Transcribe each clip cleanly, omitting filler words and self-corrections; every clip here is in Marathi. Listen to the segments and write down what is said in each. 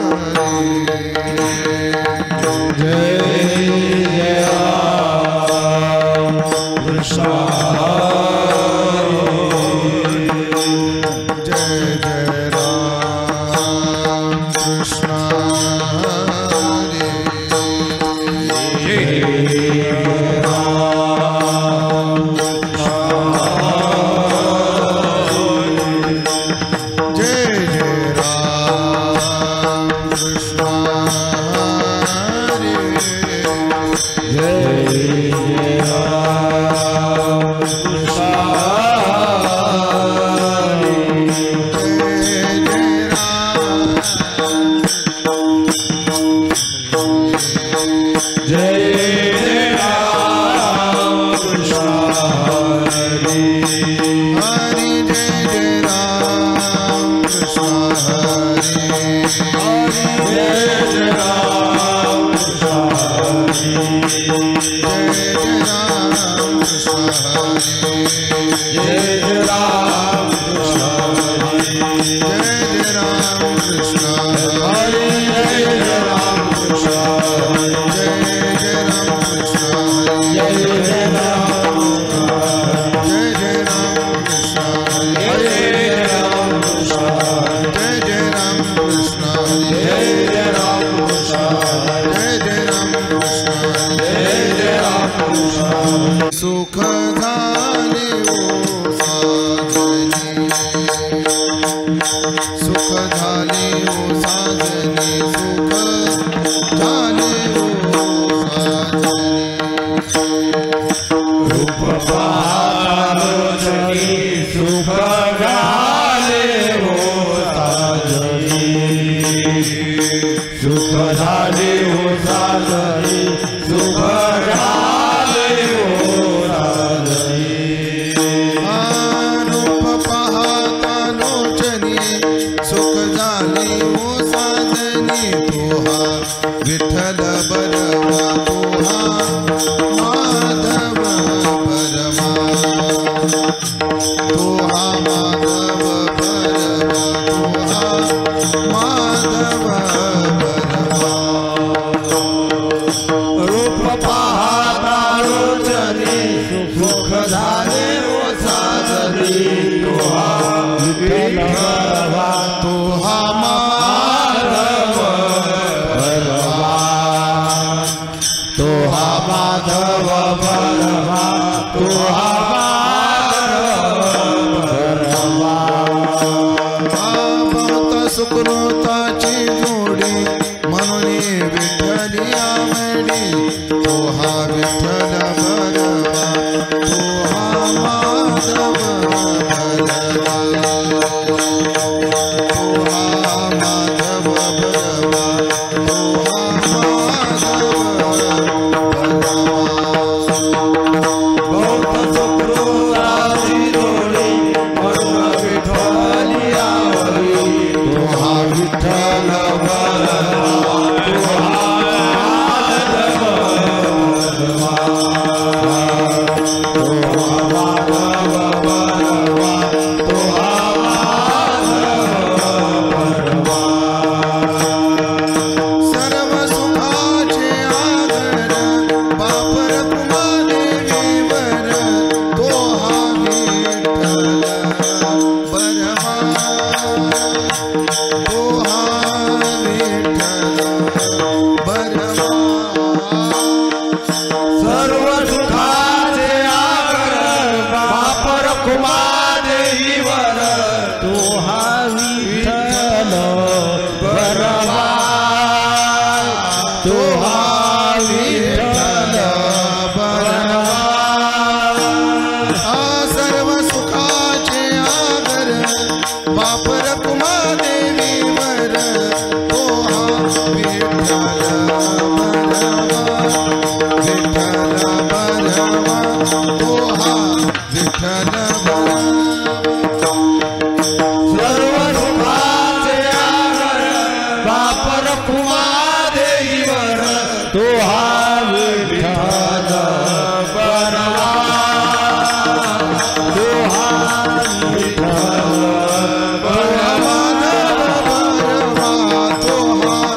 तो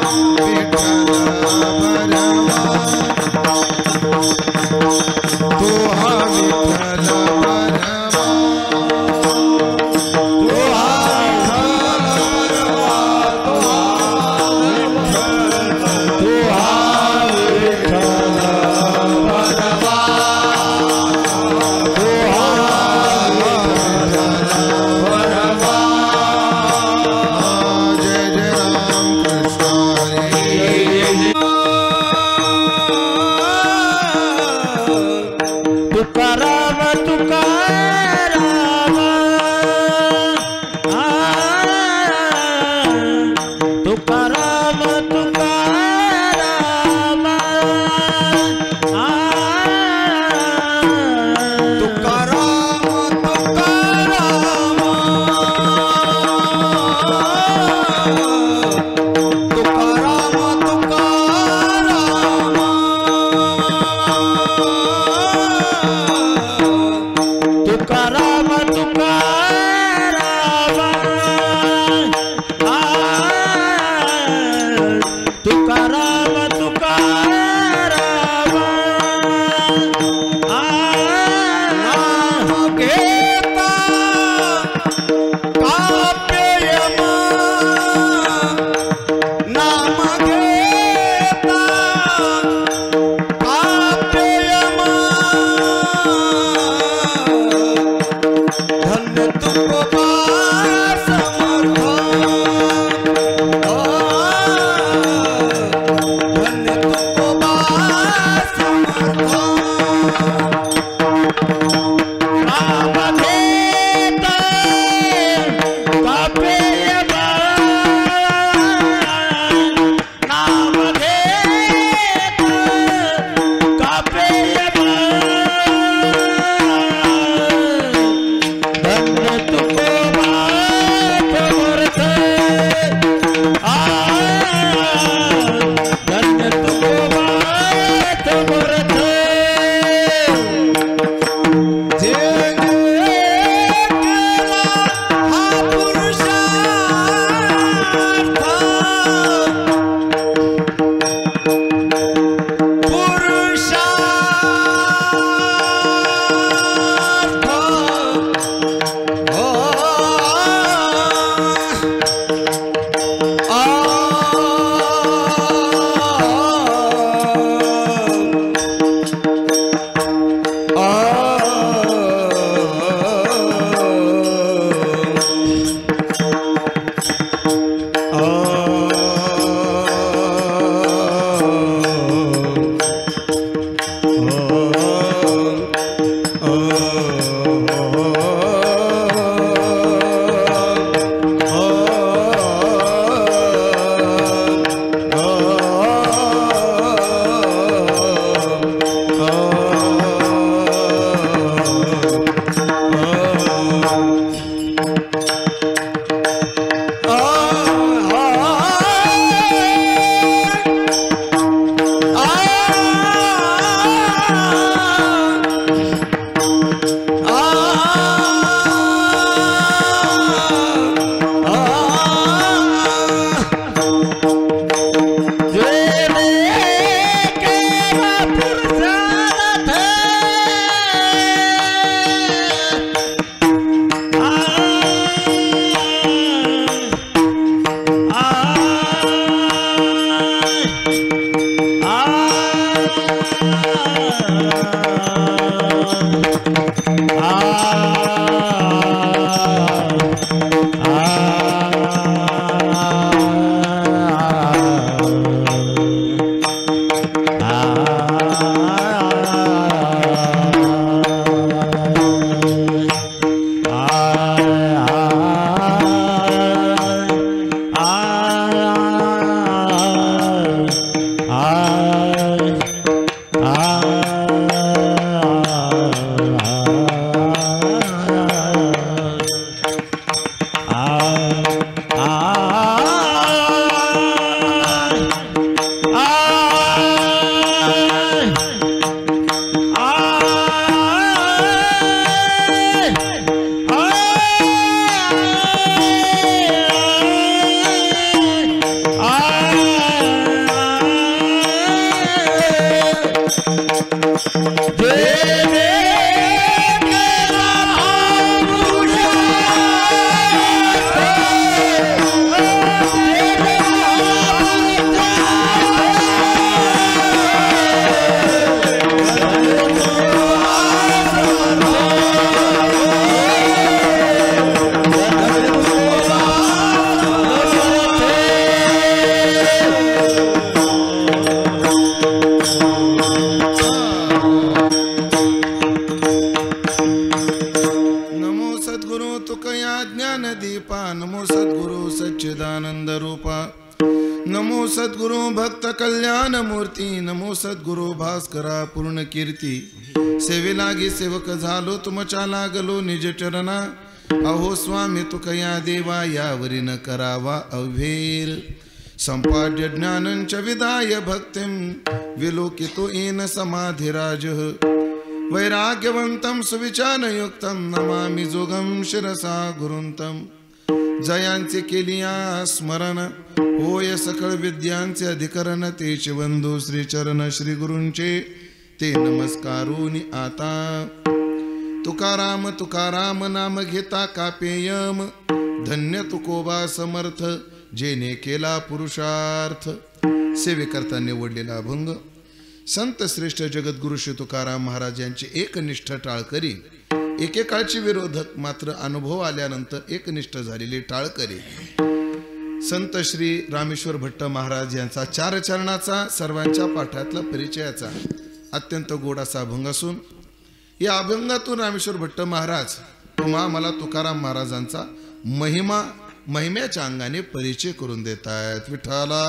नमो सद्गुरु भक्त कल्याण मूर्ती, नमो सद्गुरु भास्करा पूर्ण कीर्ती। सेवे लागी सेवक झालो तुमच्या लागलो निज चरणा, अहो स्वामी तुकया देवा यावरी न करावा अव्हेर। संपाद्य ज्ञानंच विदाय भक्तिं, विलोकितो येन समाधिराज। वैराग्यवंतं सुविचारयुक्तं, नमामि जोगं शिरसा गुरुंतं। जयांचे केलिया स्मरण, होय सकळ विद्यांचे अधिकरण। तेच वंदू श्री चरण श्री गुरूंचे, ते नमस्कारुनी आता। तुकाराम तुकाराम नाम घेता कापेयम, धन्य तुकोबा समर्थ, जेने केला पुरुषार्थ। सेवेकरता निवडलेला अभंग संत श्रेष्ठ जगद्गुरु श्री तुकाराम महाराज यांचे एकनिष्ठ टाळकरी, एकेकाळची विरोधक मात्र अनुभव आल्यानंतर एकनिष्ठ झालेले टाळकरी संत श्री रामेश्वर भट्ट महाराज यांचा चार चरणाचा सर्वांच्या पाठातला परिचयाचा अत्यंत गोड असा अभंग असून, या अभंगातून रामेश्वर भट्ट महाराज तुम्हा मला तुकाराम महाराजांचा महिम्याच्या अंगाने परिचय करून देत आहेत। विठ्ठला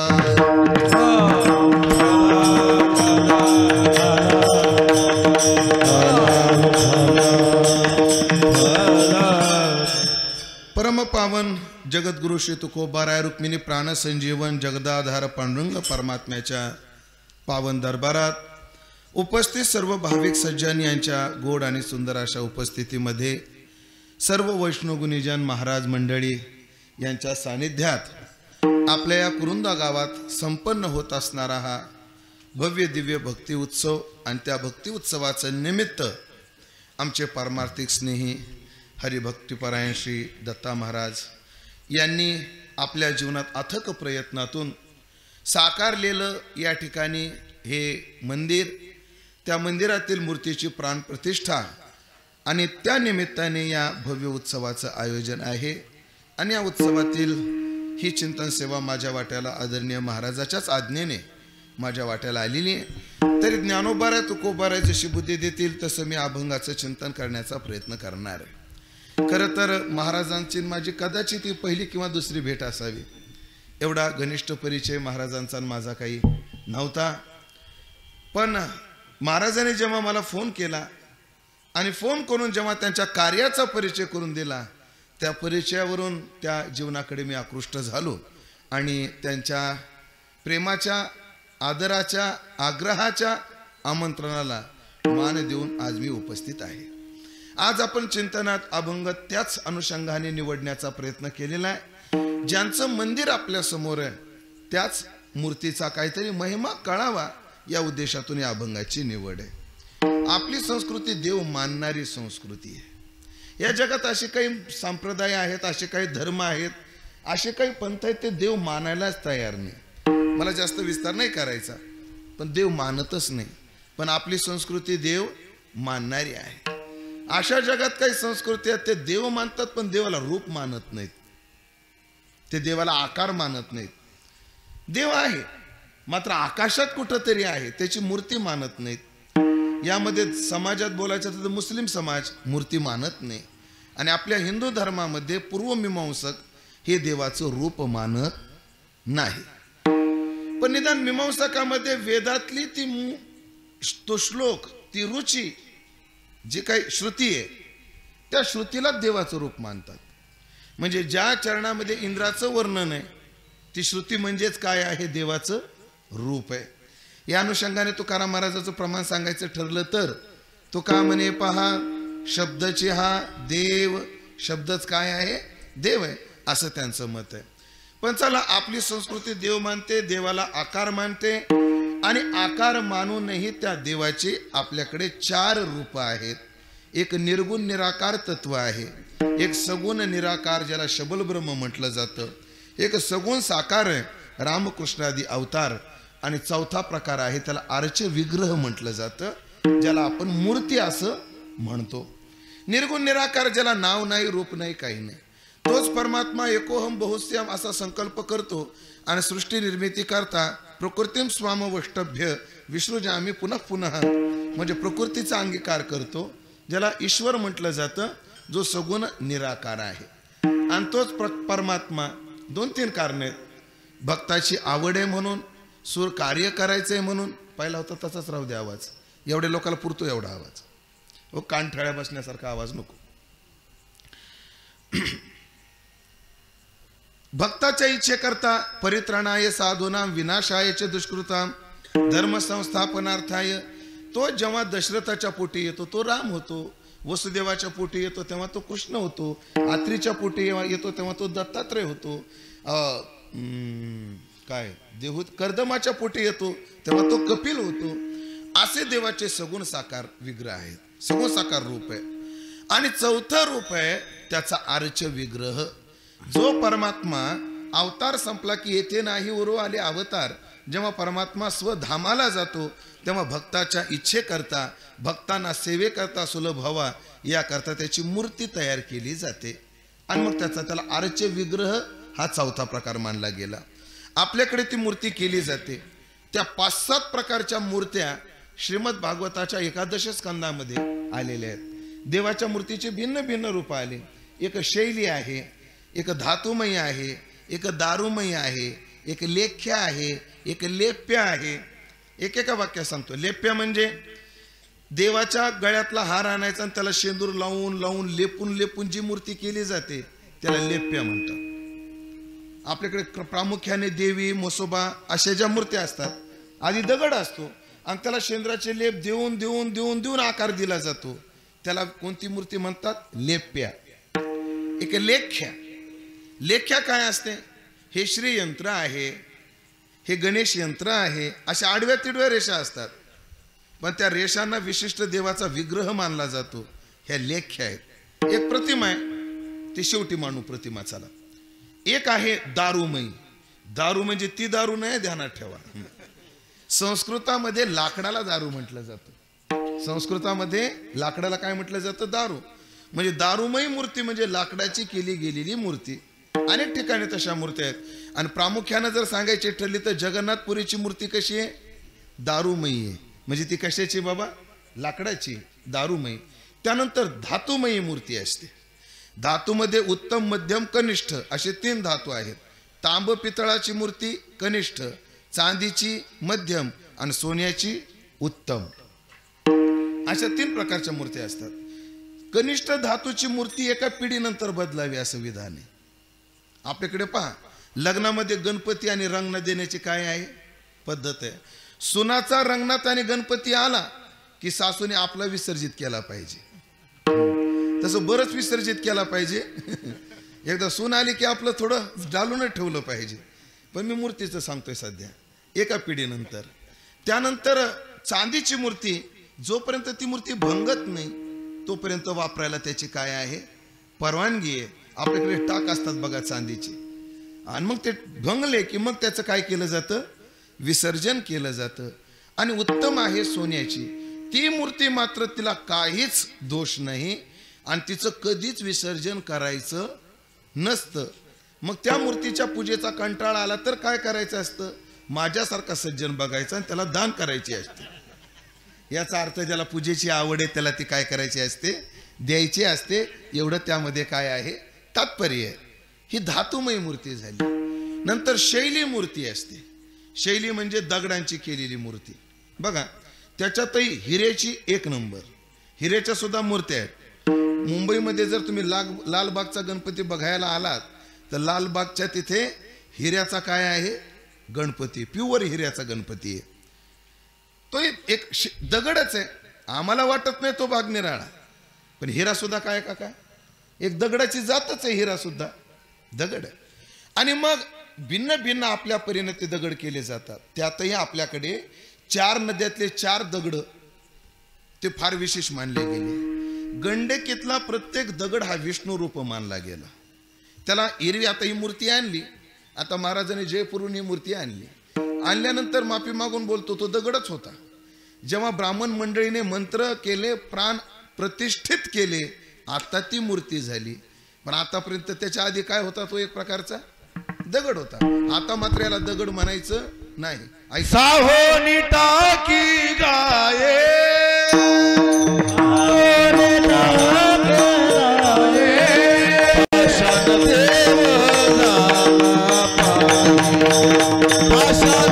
परम पावन जगद्गुरु श्री तुकोबाराय रुक्मिणी प्राण संजीवन जगदाधार पांडुरंग परमात्म्याच्या पावन दरबारात उपस्थित सर्व भाविक सज्जन यांच्या गोड आणि सुंदर अशा उपस्थितीमध्ये सर्व वैष्णवगुणीजन महाराज मंडळी यांच्या सानिध्यात आपल्या या कुरुंदा गावात संपन्न होत असणारा हा भव्य दिव्य भक्ती उत्सव आणि त्या भक्ती उत्सवाचं निमित्त आमचे पारमार्थिक स्नेही हरिभक्तिपरायण श्री दत्ता महाराज यांनी आपल्या जीवनात अथक प्रयत्नातून साकारलेलं या ठिकाणी हे मंदिर, त्या मंदिरातील मूर्तीची प्राणप्रतिष्ठा आणि त्या निमित्ताने या भव्य उत्सवाचं आयोजन आहे। आणि या उत्सवातील ही चिंतन सेवा माझ्या वाट्याला आदरणीय महाराजाच्याच आज्ञेने माझ्या वाट्याला आलेली आहे। तरी ज्ञानोबाराय तुकोबाराय जशी बुद्धी देतील तसं मी अभंगाचं चिंतन करण्याचा प्रयत्न करणार आहे। खरं तर महाराजांची माझी कदाचित ही पहिली किंवा दुसरी भेट असावी, एवढा घनिष्ठ परिचय महाराजांचा माझा काही नव्हता। पण महाराजांनी जेव्हा मला फोन केला आणि फोन करून जेव्हा त्यांच्या कार्याचा परिचय करून दिला, त्या परिचयावरून त्या जीवनाकडे मी आकृष्ट झालो आणि त्यांच्या प्रेमाच्या, आदराच्या, आग्रहाच्या आमंत्रणाला मान देऊन आज मी उपस्थित आहे। आज आपण चिंतनात अभंग त्याच अनुषंगाने निवडण्याचा प्रयत्न केलेला आहे, ज्यांचं मंदिर आपल्या समोर आहे त्याच मूर्तीचा काहीतरी महिमा कळावा या उद्देशातून या अभंगाची निवड आहे। आपली संस्कृती देव मानणारी संस्कृती आहे। या जगात असे काही संप्रदाय आहेत, असे काही धर्म आहेत, असे काही पंथ आहेत, ते देव मानायलाच तयार नाही। मला जास्त विस्तार नाही करायचा, पण देव मानतच नाही। पण आपली संस्कृती देव मानणारी आहे। अशा जगात काही संस्कृती आहेत ते देव मानतात पण देवाला रूप मानत नाहीत, ते देवाला आकार मानत नाहीत। देव आहे मात्र आकाशात कुठंतरी आहे, त्याची मूर्ती मानत नाहीत। यामध्ये समाजात बोलायचं तर मुस्लिम समाज मूर्ती मानत नाही आणि आपल्या हिंदू धर्मामध्ये पूर्वमीमांसक हे देवाचं रूप मानत नाही। पण निदान मीमांसकामध्ये वेदातली तो श्लोक, ती रुची, जी काही श्रुती आहे त्या श्रुतीला देवाचं रूप मानतात। म्हणजे ज्या चरणामध्ये इंद्राचं वर्णन आहे ती श्रुती म्हणजेच काय आहे, देवाचं रूप आहे। या अनुषंगाने तुकाराम महाराजाचं प्रमाण सांगायचं ठरलं तर तुका म्हणे पहा शब्दचे हा देव, शब्दच काय आहे, देव आहे, असं त्यांचं मत आहे। पण चला, आपली संस्कृती देव मानते, देवाला आकार मानते आणि आकार मानूनही त्या देवाचे आपल्याकडे चार रूप आहेत। एक निर्गुण निराकार तत्व आहे, एक सगुण निराकार ज्याला शबल ब्रह्म म्हटलं जातं, एक सगुण साकार आहे रामकृष्णादी अवतार, आणि चौथा प्रकार आहे त्याला अर्च विग्रह म्हटलं जातं, ज्याला आपण मूर्ती असं म्हणतो। निर्गुण निराकार ज्याला नाव नाही, रूप नाही, काही नाही, तोच परमात्मा एकोहम बहुस्याम असा संकल्प करतो आणि सृष्टी निर्मिती करता प्रकृतीम स्वाम वष्टभ्य विसृजामी पुनः पुनः, म्हणजे प्रकृतीचा अंगीकार करतो, ज्याला ईश्वर म्हटलं जातं, जो सगुण निराकार आहे। आणि तोच परमात्मा दोन तीन कारणे आहेत। भक्ताची आवड आहे म्हणून, सूर कार्य करायचंय म्हणून. पहिला होता तसाच राहू दे आवाज, एवढ्या लोकांना पुरतो एवढा आवाज. हो, कान ठळ्या बसण्यासारखा आवाज नको. भक्ताच्या इच्छेकरता परित्राणाय साधूनां विनाशाय च दुष्कृतां धर्म संस्थापनार्थाय. तो जेव्हा दशरथाच्या पोटी येतो तो राम होतो, वसुदेवाच्या पोटी येतो तेव्हा तो कृष्ण होतो, आत्रीच्या पोटी येतो तेव्हा तो दत्तात्रय होतो, काय देहूत कर्दमाच्या पोटी येतो तेव्हा तो कपिल होतो. असे देवाचे सगुण साकार विग्रह आहेत, सगुण साकार रूप आहे. आणि चौथं रूप आहे त्याचा आर्च विग्रह. जो परमात्मा अवतार संपला की येथे नाही उरो आले अवतार. जेव्हा परमात्मा स्वधामाला जातो तेव्हा भक्ताच्या इच्छेकरता, भक्तांना सेवेकरता सुलभ व्हावा याकरता त्याची मूर्ती तयार केली जाते. आणि मग त्याला आर्च विग्रह हा चौथा प्रकार मानला गेला. आपल्याकडे ती मूर्ती केली जाते. त्या 5-7 प्रकारच्या मूर्त्या श्रीमद भागवताच्या 11 स्कंदामध्ये आलेल्या आहेत. देवाच्या मूर्तीचे भिन्न भिन्न रूप आले. एक शैली आहे, एक धातुमयी आहे, एक दारुमयी आहे, एक लेख्य आहे, एक लेप्य आहे. एकेका वाक्यात सांगतो. लेप्य म्हणजे देवाच्या गळ्यातला हार आणायचा आणि त्याला शेंदूर लावून लावून लेपून लेपून जी मूर्ती केली जाते त्याला लेप्य म्हणतात. आपल्याकडे प्रामुख्याने देवी, म्हसोबा अशा ज्या मूर्त्या असतात, आधी दगड असतो आणि त्याला शेंद्राचे लेप देऊन देऊन देऊन देऊन आकार दिला जातो, त्याला कोणती मूर्ती म्हणतात? लेप्या. एक लेख्या. लेख्या काय असते? हे श्री यंत्र आहे, हे गणेश यंत्र आहे, अशा आडव्या तिडव्या रेषा असतात, पण त्या रेषांना विशिष्ट देवाचा विग्रह मानला जातो. ह्या लेख्या आहेत. एक प्रतिमा आहे, ती शेवटी मानू प्रतिमा. चला, एक आहे दारूमयी. दारू म्हणजे ती दारू नाही, ध्यानात ठेवा. संस्कृतामध्ये लाकडाला दारू म्हटलं जातं. संस्कृतामध्ये लाकडाला काय म्हटलं जातं? दारू. म्हणजे दारूमयी मूर्ती म्हणजे लाकडाची केली गेलेली मूर्ती. अनेक ठिकाणी तशा मूर्त्या आहेत. आणि प्रामुख्यानं जर सांगायची ठरली तर जगन्नाथपुरीची मूर्ती कशी आहे? दारूमयी आहे. म्हणजे ती कशाची बाबा? लाकडाची, दारूमयी. त्यानंतर धातुमयी मूर्ती असते. धातूमध्ये उत्तम, मध्यम, कनिष्ठ असे 3 धातू आहेत. तांब पितळाची मूर्ती कनिष्ठ, चांदीची मध्यम आणि सोन्याची उत्तम, अशा 3 प्रकारच्या मूर्त्या असतात. कनिष्ठ धातूची मूर्ती एका पिढीनंतर बदलावी असं विधान आहे. आपल्याकडे पहा, लग्नामध्ये गणपती आणि रंगणात देण्याची काय आहे? पद्धत आहे. सुनाचा रंगणात आणि गणपती आला की सासूने आपला विसर्जित केला पाहिजे. तसं बरंच विसर्जित केला पाहिजे. एकदा सून आली की आपलं थोडं डालूनच ठेवलं पाहिजे. पण मी मूर्तीचं सांगतोय सध्या, एका पिढीनंतर. त्यानंतर चांदीची मूर्ती, जोपर्यंत ती मूर्ती भंगत नाही तोपर्यंत वापरायला त्याची काय आहे? परवानगी आहे. आपल्याकडे टाक असतात बघा चांदीचे, आणि मग ते भंगले की मग त्याचं काय केलं जातं? विसर्जन केलं जातं. आणि उत्तम आहे सोन्याची. ती मूर्ती मात्र तिला काहीच दोष नाही आणि तिचं कधीच विसर्जन करायचं नसतं. मग त्या मूर्तीच्या पूजेचा कंटाळा आला तर काय करायचं असतं? माझ्यासारखा सज्जन बघायचा आणि त्याला दान करायची असते. याचा अर्थ ज्याला पूजेची आवड आहे त्याला ती काय करायची असते? द्यायची असते. एवढं त्यामध्ये काय आहे? तात्पर्य आहे. ही धातुमयी मूर्ती झाली. नंतर शैली मूर्ती असते. शैली म्हणजे दगडांची केलेली मूर्ती. बघा, त्याच्यातही हिऱ्याची 1 नंबर. हिऱ्याच्या सुद्धा मूर्त्या आहेत. मुंबईमध्ये जर तुम्ही लालबागचा गणपती बघायला आलात तर लालबागच्या तिथे हिऱ्याचा काय आहे? गणपती. प्युअर हिऱ्याचा गणपती आहे. तो एक दगडच आहे. आम्हाला वाटत नाही तो बाग निराळा, पण हिरा सुद्धा काय काका? एक दगडाची जातच आहे हिरा सुद्धा, दगड. आणि मग भिन्न भिन्न आपल्या परीने ते दगड केले जातात. त्यातही आपल्याकडे 4 नद्यातले 4 दगड ते फार विशेष मानले गेले. गंडकीतला प्रत्येक दगड हा विष्णू रूप मानला गेला. त्याला एरवी आता ही मूर्ती आणली, आता महाराजांनी जयपूरहून ही मूर्ती आणली. आणल्यानंतर माफी मागून बोलतो तो दगडच होता. जेव्हा ब्राह्मण मंडळीने मंत्र केले, प्राण प्रतिष्ठित केले, आता ती मूर्ती झाली. पण आतापर्यंत त्याच्या आधी काय होता? तो एक प्रकारचा दगड होता. आता मात्र याला दगड म्हणायचं नाही. साहोनी टाकी गाये शांत देव नाम पाये.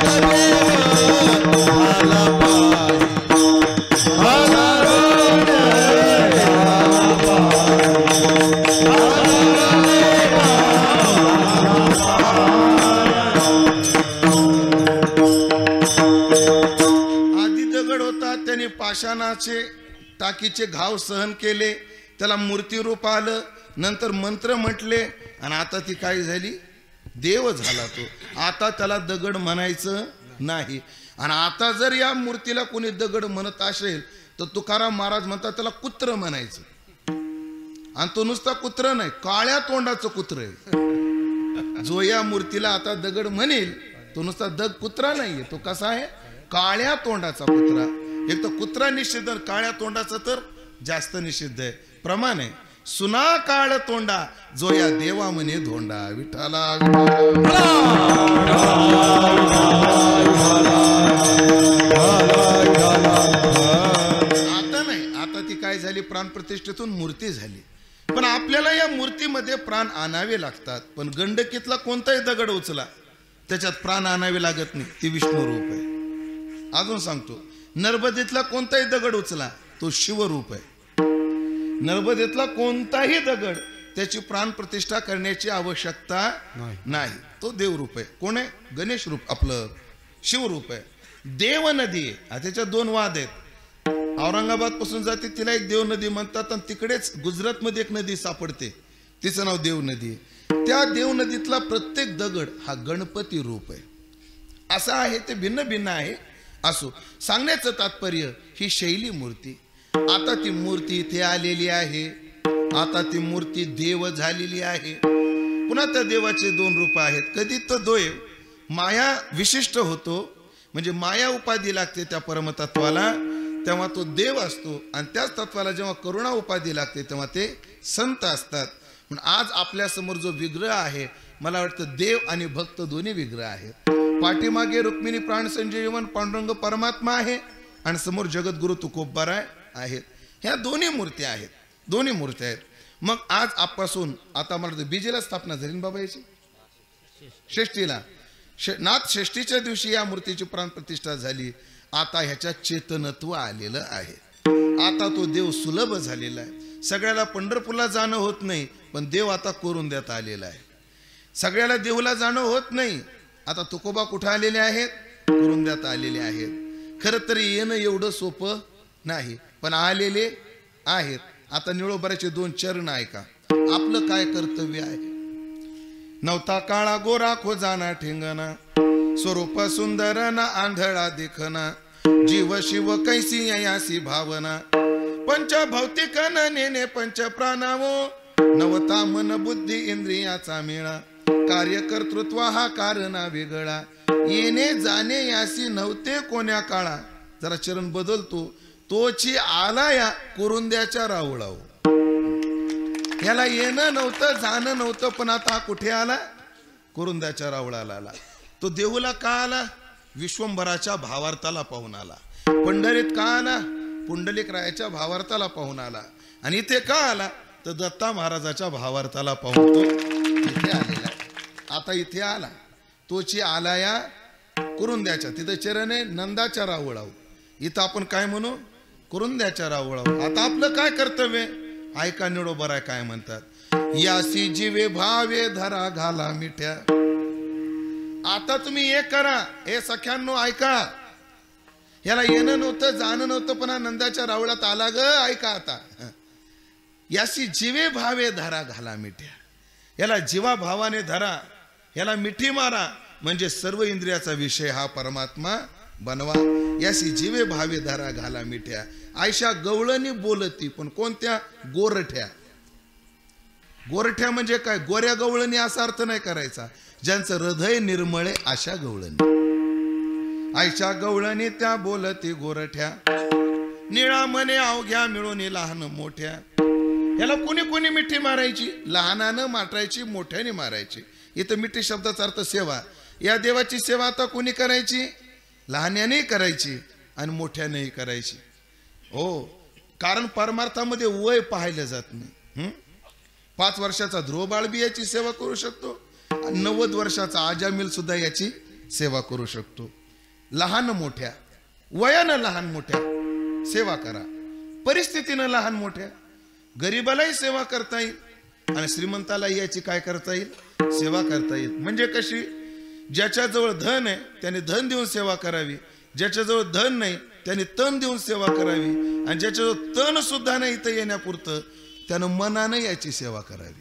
पाषाणाचे टाकीचे घाव सहन केले, त्याला मूर्ती रूप आलं, नंतर मंत्र म्हटले आणि आता ती काय झाली, देव झाला तो. आता त्याला दगड म्हणायचं नाही. आणि आता जर या मूर्तीला कोणी दगड म्हणत असेल तर तुकाराम महाराज म्हणतात त्याला कुत्र म्हणायचं. आणि तो नुसता कुत्र नाही, काळ्या तोंडाचं कुत्र आहे. जो या मूर्तीला आता दगड म्हणेल तो नुसता कुत्रा नाहीये, तो कसा आहे, काळ्या तोंडाचा कुत्रा. एक तर कुत्रा निषिद्ध, काळ्या तोंडाचा तर जास्त निषिद्ध आहे. प्रमाण आहे, सुना काळ तोंडा जो या देवा म्हणे धोंडा. विठाला आता नाही, आता ती काय झाली, प्राणप्रतिष्ठेतून मूर्ती झाली. पण आपल्याला या मूर्तीमध्ये प्राण आणावे लागतात. पण गंडकीतला कोणताही दगड उचला त्याच्यात प्राण आणावे लागत नाही, ती विष्णू रूप आहे. अजून सांगतो, नर्मदेतला कोणताही दगड उचला तो शिवरूप आहे. नर्मदेतला कोणताही दगड त्याची प्राण प्रतिष्ठा करण्याची आवश्यकता नाही, तो देवरूप आहे. कोण आहे, गणेश रूप, आपलं शिवरूप आहे. देव नदी आहे, त्याच्यात दोन वाद आहेत. औरंगाबाद पासून जाते तिला एक देव नदी म्हणतात, आणि तिकडेच गुजरात मध्ये एक नदी सापडते तिचं नाव देव नदी. त्या देव नदीतला प्रत्येक दगड हा गणपती रूप आहे. असं आहे, ते भिन्न भिन्न आहे. असो, सांगण्याचं तात्पर्य ही शैली मूर्ती. आता ती मूर्ती इथे आलेली आहे, आता ती मूर्ती देव झालेली आहे. पुन्हा त्या देवाचे दोन रूप आहेत. कधी तो देव माया विशिष्ट होतो, म्हणजे माया उपाधी लागते त्या परमतत्वाला, तेव्हा तो देव असतो. आणि त्याच तत्वाला जेव्हा करुणा उपाधी लागते तेव्हा ते संत असतात. पण आज आपल्या समोर जो विग्रह आहे, मला वाटतं देव आणि भक्त दोन्ही विग्रह आहेत. पाठीमागे रुक्मिणी प्राण संजीवन पांडुरंग परमात्मा आहे आणि समोर जगद्गुरु तुकोबाराय आहेत. ह्या दोन्ही मूर्त्या आहेत, दोन्ही मूर्त्या आहेत. मग आज आजपासून आता मला वाटतं बीजेला स्थापना झाली बाबा याची, षष्टीला नाथ षष्टीच्या दिवशी या मूर्तीची प्राण प्रतिष्ठा झाली. आता ह्याच्यात चेतनत्व आलेलं आहे. आता तो देव सुलभ झालेला आहे. सगळ्याला पंढरपूरला जाणं होत नाही, पण देव आता कोरुंद्यात आलेला आहे. सगळ्याला देवला जाणं होत नाही, आता तुकोबा कुठे आलेले आहेत, कोरुंद्यात आलेले आहेत. खरं तर येणं एवढं सोपं नाही, पण आलेले आहेत. आता निळोबराचे दोन चरण ऐका, आपलं काय कर्तव्य आहे. नवता काळा गोरा खोजाना ठेंगना, स्वरूप सुंदर ना आंधळा देखना, जीव शिव कैसी यासी भावना, पंच भौतिक नेने पंच प्राणावो, नवता मन बुद्धी इंद्रियाचा मेळा, कार्यकर्तृत्व हा कारणा वेगळा, येणे जाणे यासी नव्हते कोण्या काळा. जरा चरण बदलतो, तोची आला या कुरुंद्याच्या रावळाव. याला येणं नव्हतं, जाणं नव्हतं, पण आता कुठे आला, कुरुंद्याच्या रावळाला आला. तो देऊला का आला, विश्वंभराच्या भावार्थाला पाहून आला. पंढरीत का आला, पुंडलिक रायाच्या भावार्थाला पाहून आला. आणि इथे का आला, तर दत्ता महाराजाच्या भावार्थाला पाहून तो इथे आलेला. आता इथे आला, तोची आला या कुरुंद्याच्या, तिथं चरण आहे नंदाच्या रावळाव. इथं आपण काय म्हणू, कुरुंद्याच्या रावळाव. आता आपलं काय कर्तव्य, ऐका निळोबराय काय म्हणतात, यासी जीवे भावे धरा घाला मिठ्या. आता तुम्ही एक करा, हे सख्यांनो ऐका. याला येणं नव्हतं, जाणं नव्हतं, पण नंदाच्या रावळात आला ग. ऐका आता, यासी जीवे भावे धरा घाला मिठ्या. याला जीवा भावाने धरा, याला मिठी मारा, म्हणजे सर्व इंद्रियाचा विषय हा परमात्मा बनवा. यासी जीवे भावे धरा घाला मिठ्या. आयशा गवळणी बोलती, पण कोणत्या, गोरठ्या. गोरठ्या म्हणजे काय, गोऱ्या गवळणी असा अर्थ नाही करायचा, ज्यांचं हृदय निर्मळे अशा गवळणी. आयशा गवळणी त्या बोलती गोरठ्या, निळा मने अवघ्या मिळून लहान मोठ्या. याला कोणी कोणी मिठी मारायची, लहानानं मारायची, मोठ्याने मारायची. इथं मिठी शब्दाचा अर्थ सेवा. या देवाची सेवा आता कोणी करायची, लहान्यानेही करायची आणि मोठ्यानेही करायची. हो, कारण परमार्थामध्ये वय पाहिलं जात नाही. 5 वर्षाचा ध्रुव बाळ बी याची सेवा करू शकतो, 90 वर्षाचा आजामिल सुद्धा याची सेवा करू शकतो. लहान मोठ्या वयानं लहान मोठ्या सेवा करा, परिस्थितीनं लहान मोठ्या. गरीबालाही सेवा करता येईल आणि श्रीमंतालाही याची काय करता येईल, सेवा करता येईल. म्हणजे कशी, ज्याच्याजवळ धन आहे त्याने धन देऊन सेवा करावी, ज्याच्याजवळ धन नाही त्याने तन देऊन सेवा करावी, आणि ज्याच्याजवळ तन सुद्धा नाही इथं येण्यापुरतं त्यानं मनानं याची सेवा करावी.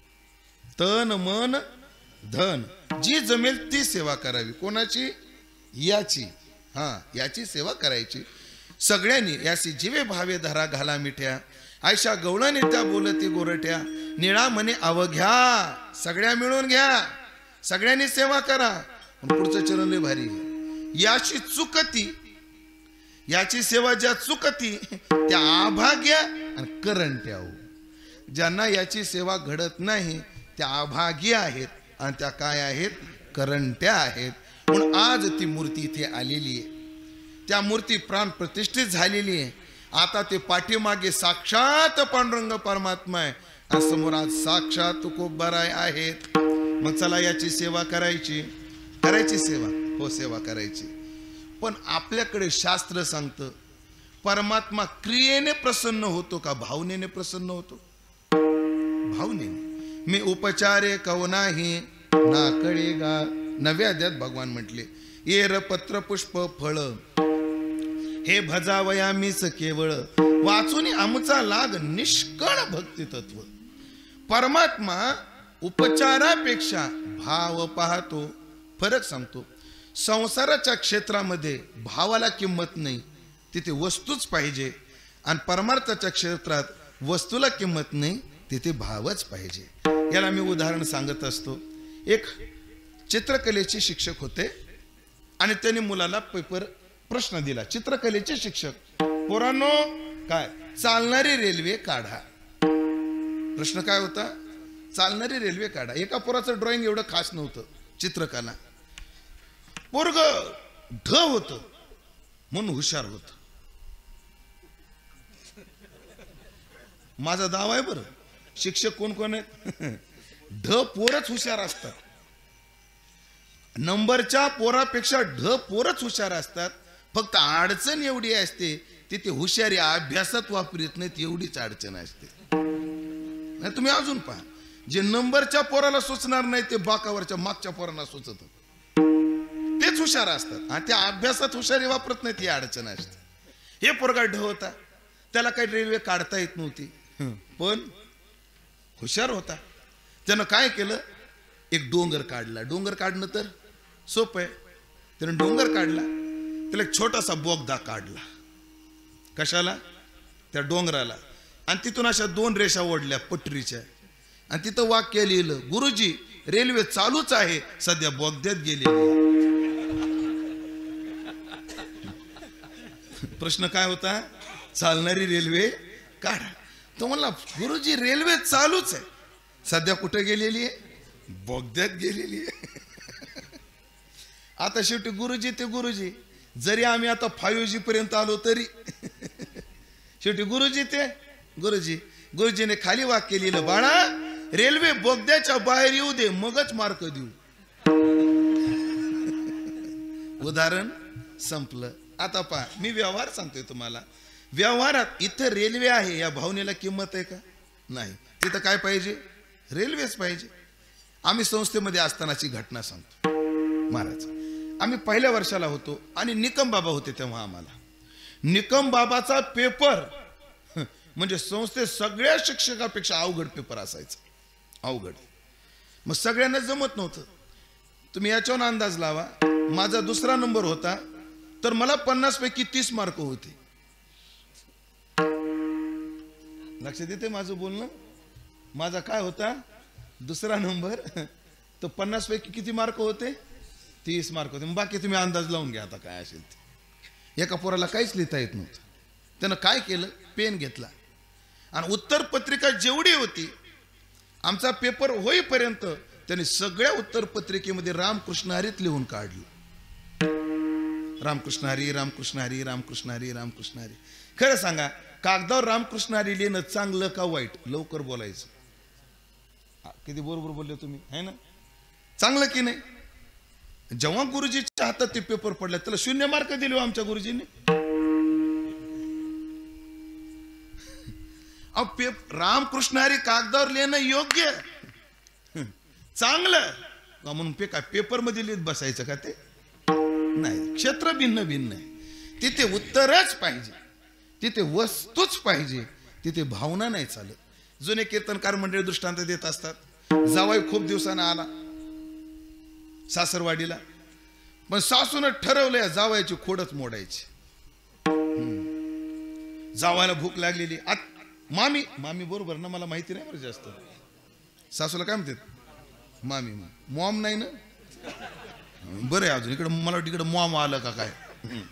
तन मन धन जी जमेल ती सेवा करावी. कोणाची, याची. याची सेवा करायची. सगळ्यांनी याची जीवे भावे धरा घाला मिठ्या, आयशा गवळणी त्या बोलती गोरट्या, निळा म्हणे अवघ्या. सगळ्या मिळून घ्या, सगळ्यांनी सेवा करा. पुढचं चरण लय भारी. याची चुकती, याची सेवा ज्या चुकती त्या अभाग्या आणि करंट्या. ज्यांना याची सेवा घडत नाही त्या अभागी आहेत आणि त्या काय आहेत, करंट्या आहेत. म्हणून आज ती मूर्ती इथे आलेली आहे. त्या मूर्ती प्राण प्रतिष्ठित झालेली आहे. आता ते पाठीमागे साक्षात पांडुरंग परमात्मा आहे आणि समोर आज साक्षात तुकोबाराय आहेत. मग चला याची सेवा करायची. करायची सेवा, हो सेवा करायची. पण आपल्याकडे शास्त्र सांगतं परमात्मा क्रियेने प्रसन्न होतो का भावनेने प्रसन्न होतो? भावनेने. मी उपचारे कव नाही ना कळेगा. नव्या अध्यायात भगवान म्हटले येर पत्र पुष्प फळ हे भजावया मीच केवळ, वाचून आमचा लाग निष्कळ भक्ती तत्व. परमात्मा उपचारापेक्षा भाव पाहतो. फरक सांगतो. संसाराच्या क्षेत्रामध्ये भावाला किंमत नाही, तिथे वस्तूच पाहिजे. आणि परमार्थाच्या क्षेत्रात वस्तूला किंमत नाही, तिथे भावच पाहिजे. याला मी उदाहरण सांगत असतो. एक चित्रकलेचे शिक्षक होते आणि त्यांनी मुलाला पेपर प्रश्न दिला. चित्रकलेचे शिक्षक, पोरांनो काय, चालणारी रेल्वे काढा. प्रश्न काय होता, चालणारी रेल्वे काढा. एका पोराचं ड्रॉइंग एवढं खास नव्हतं, चित्रकला. पोरग ढ होत म्हणून हुशार होत. माझा दावा आहे बरं. शिक्षक कोण कोण आहेत, ढ पोरच हुशार असतात. नंबरच्या पोरापेक्षा ढ पोरच हुशार असतात. फक्त अडचण एवढी असते तिथे हुशारी अभ्यासात वापरत नाहीत, एवढीच अडचण असते. नाही तुम्ही अजून पहा, जे नंबरच्या पोराला सुचणार नाही ते बाकावरच्या मागच्या पोरांना सुचत, तेच हुशार असतात. आणि त्या अभ्यासात हुशारी वापरत नाहीत, ही अडचण असते. हे पोरगा ढ होता, त्याला काही रेल्वे काढता येत नव्हती, पण हुशार होता. त्यानं काय केलं, एक डोंगर काढला. डोंगर काढणं तर सोपं आहे. त्यानं डोंगर काढला, त्याला एक छोटासा बोगदा काढला. कशाला, त्या डोंगराला. आणि तिथून अशा 2 रेषा ओढल्या पटरीच्या. आणि तिथं वाक्य लिहिलं, गुरुजी रेल्वे चालूच आहे, सध्या बोगद्यात गेलेली. प्रश्न काय होता, चालणारी रेल्वे काढा. तो म्हणला गुरुजी रेल्वे चालूच आहे, सध्या कुठे गेलेली आहे, बोगद्यात गेलेली आहे. आता शेवटी गुरुजी ते गुरुजी. जरी आम्ही आता 5G पर्यंत आलो तरी शेवटी गुरुजी ते गुरुजी. गुरुजीने खाली वाक्य लिहिलं, बाळा रेल्वे बोगद्याच्या बाहेर येऊ दे, मगच मार्क देऊ. उदाहरण संपलं. आता पहा, मी व्यवहार सांगतोय तुम्हाला. व्यवहारात इथं रेल्वे आहे या भावनेला किंमत आहे का, नाही. तिथं काय पाहिजे, रेल्वेच पाहिजे. आम्ही संस्थेमध्ये असतानाची घटना सांगतो. महाराज, आम्ही पहिल्या वर्षाला होतो आणि निकम बाबा होते तेव्हा. आम्हाला निकम बाबाचा पेपर म्हणजे संस्थेत सगळ्या शिक्षकापेक्षा अवघड पेपर असायचा, अवघड. मग सगळ्यांना जमत नव्हतं. तुम्ही याच्यावर अंदाज लावा. माझा 2रा नंबर होता तर मला 50 पैकी 30 मार्क होते. लक्षात येते माझं बोलणं. माझा काय होता, 2रा नंबर, तर 50 पैकी किती मार्क होते, 30 मार्क होते. बाकी तुम्ही अंदाज लावून घ्या आता काय असेल ते. एका पोराला काहीच लिहिता येत नव्हतं. त्यानं काय केलं, पेन घेतला आणि उत्तर पत्रिका जेवढी होती, आमचा पेपर होईपर्यंत त्याने सगळ्या उत्तर पत्रिकेमध्ये रामकृष्ण हरीत लिहून काढलं. रामकृष्ण हरी, रामकृष्ण हरी, रामकृष्ण हरी, रामकृष्ण हरी. खरं सांगा, कागदावर रामकृष्ण हरी लिहिणं चांगलं का वाईट? लवकर बोलायचं. किती बरोबर बोलले तुम्ही, है ना? चांगलं की नाही? जेव्हा गुरुजीच्या हातात ते पेपर पडले त्याला 0 मार्क दिले आमच्या गुरुजींनी. रामकृष्ण हरी कागदावर लिहिणं योग्य चांगलं म्हणून काय पेपर मध्ये लिहित बसायचं का? ते नाही. क्षेत्र भिन्न भिन्न आहे. तिथे उत्तरच पाहिजे, तिथे वस्तूच पाहिजे, तिथे भावना नाही चालत. जुने कीर्तनकार मंडळी दृष्टांत देत असतात. जावाई खूप दिवसानं आला सासरवाडीला, पण सासून ठरवलंय जावायची खोडच मोडायची. जावायला भूक लागलेली. मामी मामी बरोबर ना, मला माहिती नाही बरं जास्त. सासूला काय म्हणतात? मामी. मॉम नाही ना? बरं आहे. अजून इकडं मला वाटतं इकडं मॉम आलं का काय.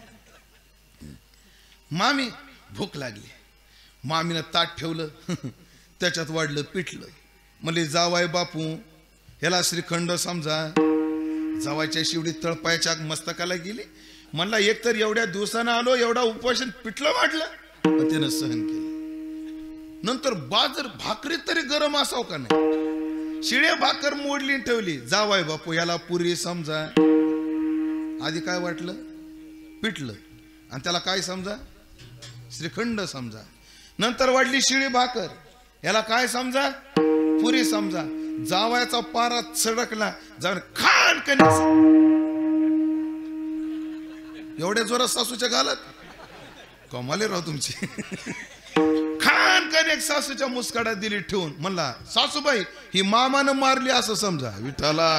मामी भूक लागली. मामीनं ताट ठेवलं, त्याच्यात वाढलं पिठलं. म्हणले जावाय बापू ह्याला श्रीखंड समजा. जावायच्या शिवडी तळपायच्या मस्तकाला गेली. म्हणला एकतर एवढ्या दिवसानं आलो, एवढा उपोषण पिठलं वाढलं, पण त्यानं सहन केलं. नंतर बाजर भाकरी तरी गरम असाव का नाही, शिळे भाकर मोडली ठेवली. जावाय बापू याला पुरी समजा. आधी काय वाटलं? पिठलं. आणि त्याला काय समजा? श्रीखंड समजा. नंतर वाढली शिळी भाकर, याला काय समजा? पुरी समजा. जावायचा पारा चढकला. जाऊन खान कणीस एवढ्या जोरात सासूच्या घालत. कमाले राव तुमची. खान कणीक सासूच्या मुस्काडात दिली ठेवून. म्हणला सासूबाई ही मामानं मारली असं समजा. विठाला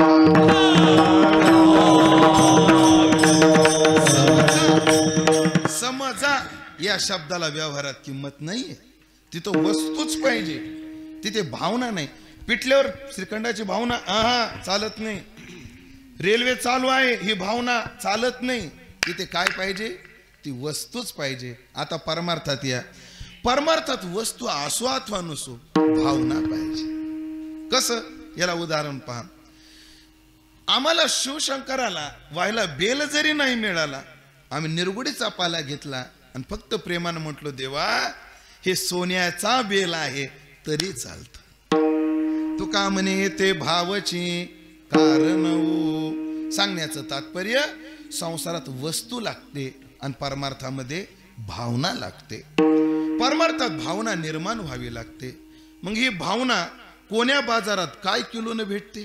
समजा. या शब्दाला व्यवहारात किंमत नाहीये. तिथं वस्तूच पाहिजे, तिथे भावना नाही. पिठल्यावर श्रीखंडाची भावना चालत नाही. रेल्वे चालू आहे ही भावना चालत नाही. तिथे काय पाहिजे? ती वस्तूच पाहिजे. आता परमार्थात या. परमार्थात वस्तू असो अथवा नसो, भावना पाहिजे. कसं? याला उदाहरण पहा. आम्हाला शिवशंकराला व्हायला बेल जरी नाही मिळाला, आम्ही निरगुडीचा पाला घेतला आणि फक्त प्रेमानं म्हटलो देवा हे सोन्याचा बेल आहे तरी चालत. तुका म्हणे ते भावची कारण. सांगण्याचं तात्पर्य संसारात वस्तू लागते आणि परमार्थामध्ये भावना लागते. परमार्थात भावना निर्माण व्हावी लागते. मग ही भावना कोण्या बाजारात काय किलोने भेटते?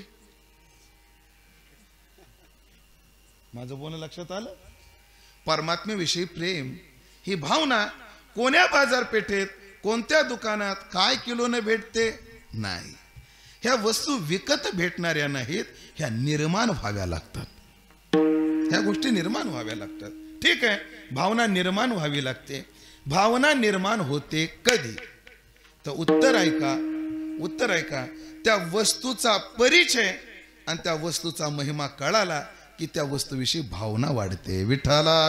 माझं बोलणं लक्षात आलं? परमात्म्याविषयी प्रेम ही भावना कोण्या बाजारपेठेत कोणत्या दुकानात काय किलोने भेटते? नाही. ह्या वस्तू विकत भेटणाऱ्या नाहीत, ह्या निर्माण व्हाव्या लागतात. ह्या गोष्टी निर्माण व्हाव्या लागतात. ठीक आहे, भावना निर्माण व्हावी लागते. भावना निर्माण होते कधी? तर उत्तर ऐका. त्या वस्तूचा परिचय आणि त्या वस्तूचा महिमा कळाला की त्या वस्तूविषयी भावना वाढते. विठ्ठला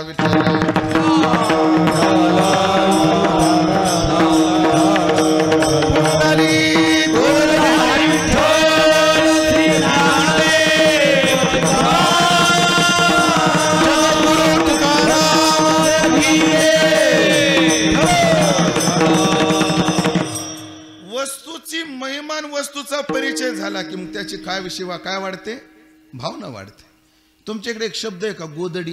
वस्तूची महिमान वस्तूचा परिचय झाला की मग त्याची काय विषय काय वाढते? भावना वाढते. तुमच्याकडे एक शब्द आहे का? गोदडी.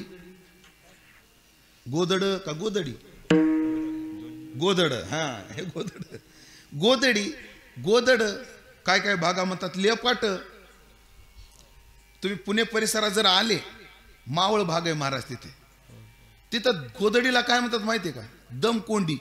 गोदड का गोदडी? गोदड. हे गोदड. गोदड काय काय भागा म्हणतात लेपाट. तुम्ही पुणे परिसरात जर आले, मावळ भाग आहे महाराज, तिथं गोदडीला काय म्हणतात माहितीये का? दमकोंडी.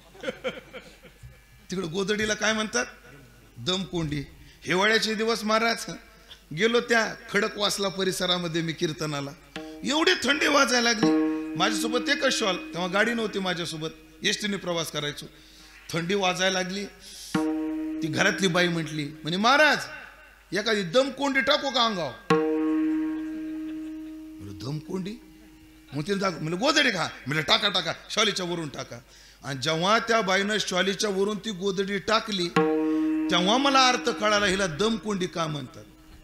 तिकडे गोदडीला काय म्हणतात? दमकोंडी. हिवाळ्याचे दिवस महाराज गेलो त्या खडकवासला परिसरामध्ये मी कीर्तनाला. एवढी थंडी वाजायला लागली. माझ्यासोबत एकच शॉल, तेव्हा गाडी नव्हती माझ्यासोबत, एसटीने प्रवास करायचो. थंडी वाजायला लागली. ती घरातली बाई म्हणे महाराज एखादी दमकोंडी टाकू का अंगावर? दमकोंडी? मग तिला म्हणजे गोदडी खा. म्हणजे टाका शॉलीच्या वरून टाका. आणि जेव्हा त्या बाईनं शॉलीच्या वरून ती गोदडी टाकली तेव्हा मला अर्थ कळाला हिला दमकोंडी का म्हणतात.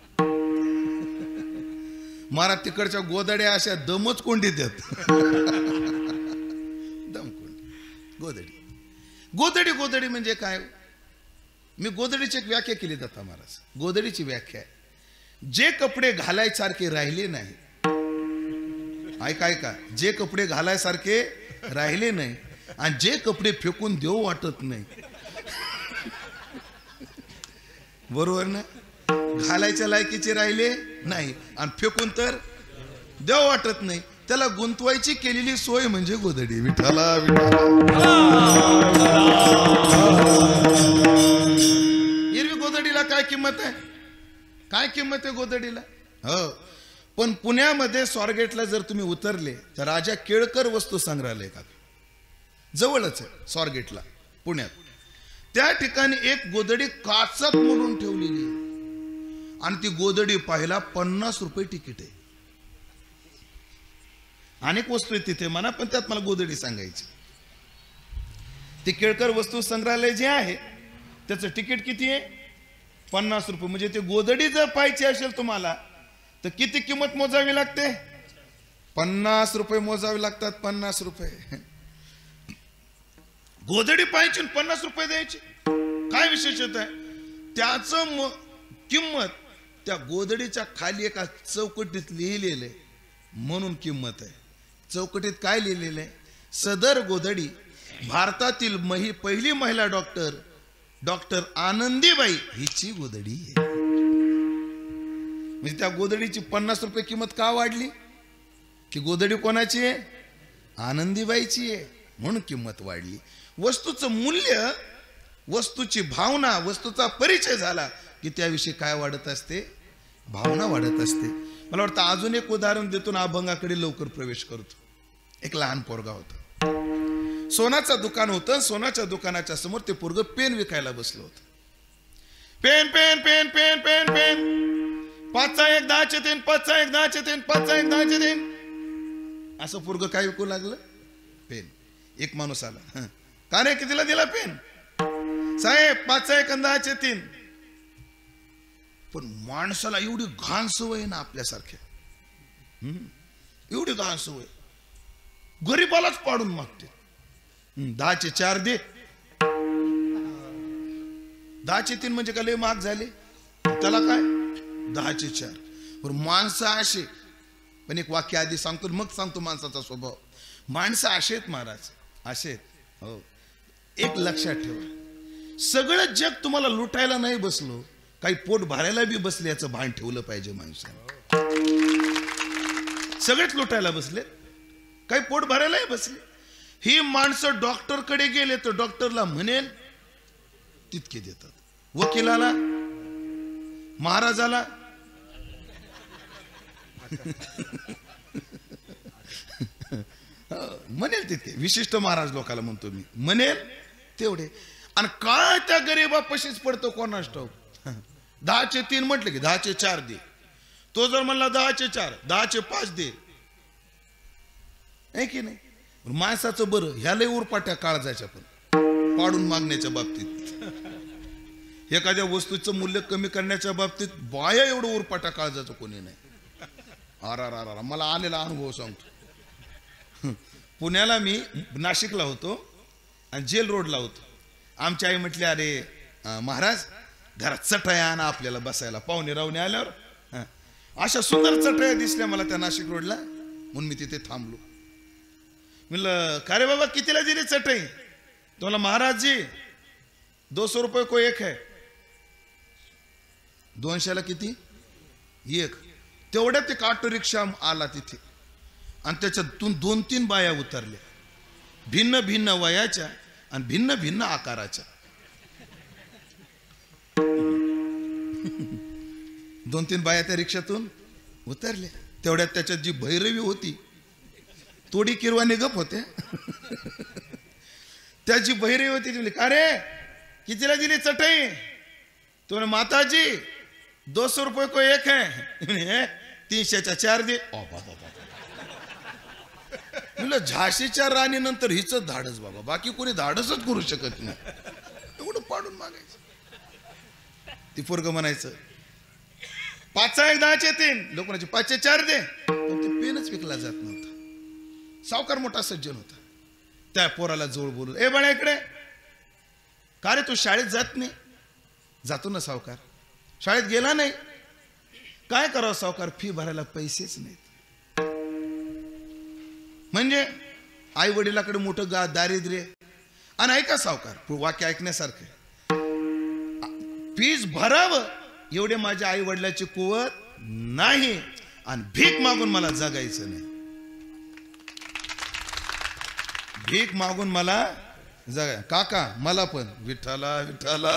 महाराज तिकडच्या गोदड्या अशा दमच कोंडीत आहेत. दमकोंडी. गोदडी म्हणजे काय? मी गोदडीची एक व्याख्या केली जाता महाराज. गोदडीची व्याख्या आहे जे कपडे घालायसारखे राहिले नाही, ऐका, जे कपडे घालायसारखे राहिले नाही आणि जे कपडे फेकून देऊ वाटत नाही, बरोबर ना? घालायच्या लायकीचे राहिले नाही आणि फेकून तर देऊ वाटत नाही, त्याला गुंतवायची केलेली सोय म्हणजे गोधडी. विठ्ठला एरवी गोधडीला काय किंमत आहे? काय किंमत आहे गोधडीला? हो, पण पुण्यामध्ये स्वारगेटला जर तुम्ही उतरले तर राजा केळकर वस्तू संग्रहालय का जवळच आहे स्वारगेटला पुण्यात. त्या ठिकाणी एक गोधडी काचात मोडून ठेवलेली आणि ती गोधडी पाहायला 50 रुपये तिकीट आहे. अनेक वस्तू आहेत तिथे म्हणा, पण त्यात मला गोधडी सांगायची. ते केळकर वस्तू संग्रहालय जे आहे त्याचं तिकीट किती आहे? 50 रुपये. म्हणजे ते गोधडी जर पाहायची असेल तुम्हाला तर किती किंमत मोजावी लागते? 50 रुपये मोजावे लागतात. 50 रुपये गोधडी पाहायची, 50 रुपये द्यायची. काय विशेषता आहे? त्याचं किंमत त्या गोधडीच्या खाली एका चौकटीत लिहिलेलं आहे म्हणून किंमत आहे. चौकटीत काय लिहिलेलं आहे? सदर गोधडी भारतातील पहिली महिला डॉक्टर आनंदीबाई हिची गोधडी आहे. म्हणजे त्या गोधडीची 50 रुपये किंमत का वाढली? की गोधडी कोणाची आहे? आनंदीबाईची आहे म्हणून किंमत वाढली. वस्तूचं मूल्य, वस्तूची भावना, वस्तूचा परिचय झाला की त्याविषयी काय वाढत असते? भावना वाढत असते. मला वाटतं अजून एक उदाहरण देतो ना, अभंगाकडे लवकर प्रवेश करतो. एक लहान पोरगा होता, सोनाचं दुकान होतं. सोनाच्या दुकानाच्या समोर ते पोरग पेन विकायला बसलं होतं. Pen pen pen pen pen pen 5चा 1 10चे 3, 5चा 1 10चे 3, 5चा 1 10चे 3 असं पोरग काय विकू लागलं? पेन. एक माणूस आला, का रे कितीला दिला पेन? साहेब 5चा 1 10चे 3. पण माणसाला एवढी घाण सवय ना आपल्यासारख्या, एवढी घाण सवय, गरीबालाच पाडून मागते. 10चे 4 दे. 10चे 3 म्हणजे का लय महाग झाले? त्याला काय 10चे 4. बरं, माणसं असे. पण एक वाक्य आधी सांगतो मग सांगतो माणसाचा स्वभाव. माणसं असे आहेत महाराज, असे आहेत. हो, एक लक्षात ठेवा, सगळं जग तुम्हाला लुटायला नाही बसलो, काही पोट भरायला बी बसले याचं भान ठेवलं पाहिजे माणसाने. सगळेच लुटायला बसले, काही पोट भरायलाही बसले. ही माणसं डॉक्टरकडे गेले तर डॉक्टरला म्हणेल तितके देतात, वकिलाला, महाराजाला म्हणेल तितके. विशिष्ट महाराज लोकाला म्हणतो मी, म्हणेल तेवढे. आणि काय त्या गरीबापाशीच पडतो कोणास ठाऊक. 10चे 3 म्हटलं की 10चे 4 दे. तो जर म्हणला 10चे 4, 10चे 5 दे, आहे की नाही? माणसाचं बरं, ह्यालाही उरपाट्या काळजाच्या पण पाडून मागण्याच्या बाबतीत, एखाद्या वस्तूचं मूल्य कमी करण्याच्या बाबतीत बाया एवढं उरपाट्या काळजाचं कोणी नाही. आरा मला आलेला अनुभव सांगतो. पुण्याला मी नाशिकला होतो आणि जेल रोडला होतो. आमची आई म्हटली, अरे महाराज घरात चटया आणा आपल्याला बसायला, पाहुणे रावणे आल्यावर. अशा सुंदर चटया दिसल्या मला त्या नाशिक रोडला, म्हणून मी तिथे थांबलो. म्हणलं, का रे बाबा कितीला दिली चटई? तो म्हणला, महाराज जी 200 रुपये को एक है. 200ला किती? एक. तेवढ्यात एक ऑटो रिक्षा आला तिथे आणि त्याच्यातून 2-3 बाया उतरल्या, भिन्न भिन्न वयाच्या आणि भिन्न भिन्न आकाराच्या. 2-3 बाया त्या रिक्षातून उतरल्या. तेवढ्यात त्याच्यात जी भैरवी होती, तोडी किरवाने गप होते. त्याची बहिरी होती, ती म्हणली, का रे कितीला दिली चटई? तो माताजी 200 रुपये को एक है. 300च्या 4 दे. म्हणलं, झाशीच्या राणी नंतर हिच धाडस बाबा, बाकी कोणी धाडसच करू शकत नाही. एवढं पाडून मागायचं. ती पोरग म्हणायचं 5चा 1 10चे 3, लोक म्हणायचे 5चे 4 दे. पण ते पेनच विकला जात नव्हता. सावकार मोठा सज्जन होता. त्या पोराला जवळ बोलून, ए बाळा इकडे, का रे तू शाळेत जात नाही? जातो ना सावकार. शाळेत गेला नाही काय करावं सावकार, फी भरायला पैसेच नाहीत. म्हणजे आई वडिलाकडे मोठं दारिद्र्य. आणि ऐका सावकार, वाक्य ऐकण्यासारखं, फीस भरावं एवढे माझ्या आई वडिलाची कुवत नाही, आणि भीक मागून मला जगायचं नाही. भीक मागून मला जगाय. काका मला पण विठ्ठला विठ्ठला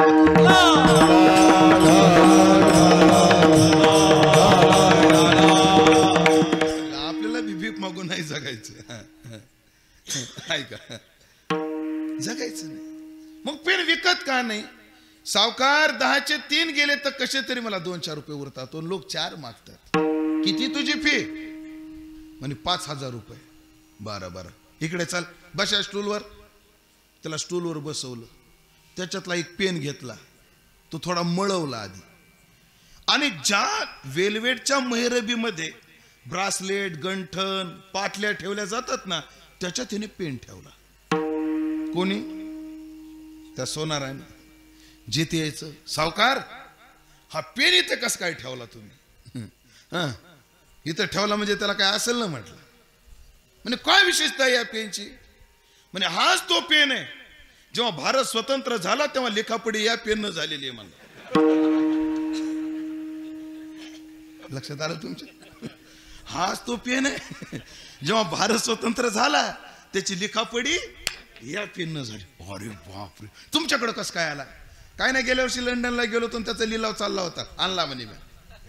आपल्याला बी भीक मागून नाही जगायचं. ऐका, जगायचं नाही. मग पेन विकत का नाही? सावकार 10चे 3 गेले तर कसे तरी मला 2-4 रुपये उरतात. लोक 4 मागतात. किती तुझी फी? म्हणे 5,000 रुपये. बरं इकडे चल, बसा स्टूलवर. त्याला स्टूलवर बसवलं, त्याच्यातला एक पेन घेतला, तो थोडा मळवला आधी, आणि ज्या वेलवेटच्या मेहरबीमध्ये ब्रासलेट, गंठन, पाटल्या ठेवल्या जातात ना, त्याच्यात त्याने पेन ठेवला. कोणी? त्या सोनाराने. जिथे यायचं, सावकार हा पेन इथे कसं काय ठेवला तुम्ही? इथं ठेवला म्हणजे त्याला काय असेल ना म्हटलं. म्हणजे काय विशेषता या पेनची? म्हणजे हाच तो पेन आहे. जेव्हा भारत स्वतंत्र झाला तेव्हा लिखापडी या पेननं झालेली आहे म्हणलं. लक्षात आलं तुमच्या? हाच तो पेन आहे. जेव्हा भारत स्वतंत्र झाला त्याची लिखापडी या पेननं झाली. अरे बापरे, तुमच्याकडे कसं काय आला? काय नाही, गेल्या वर्षी लंडनला गेलो तर त्याचा लिलाव चालला होता, आणला म्हणे मी.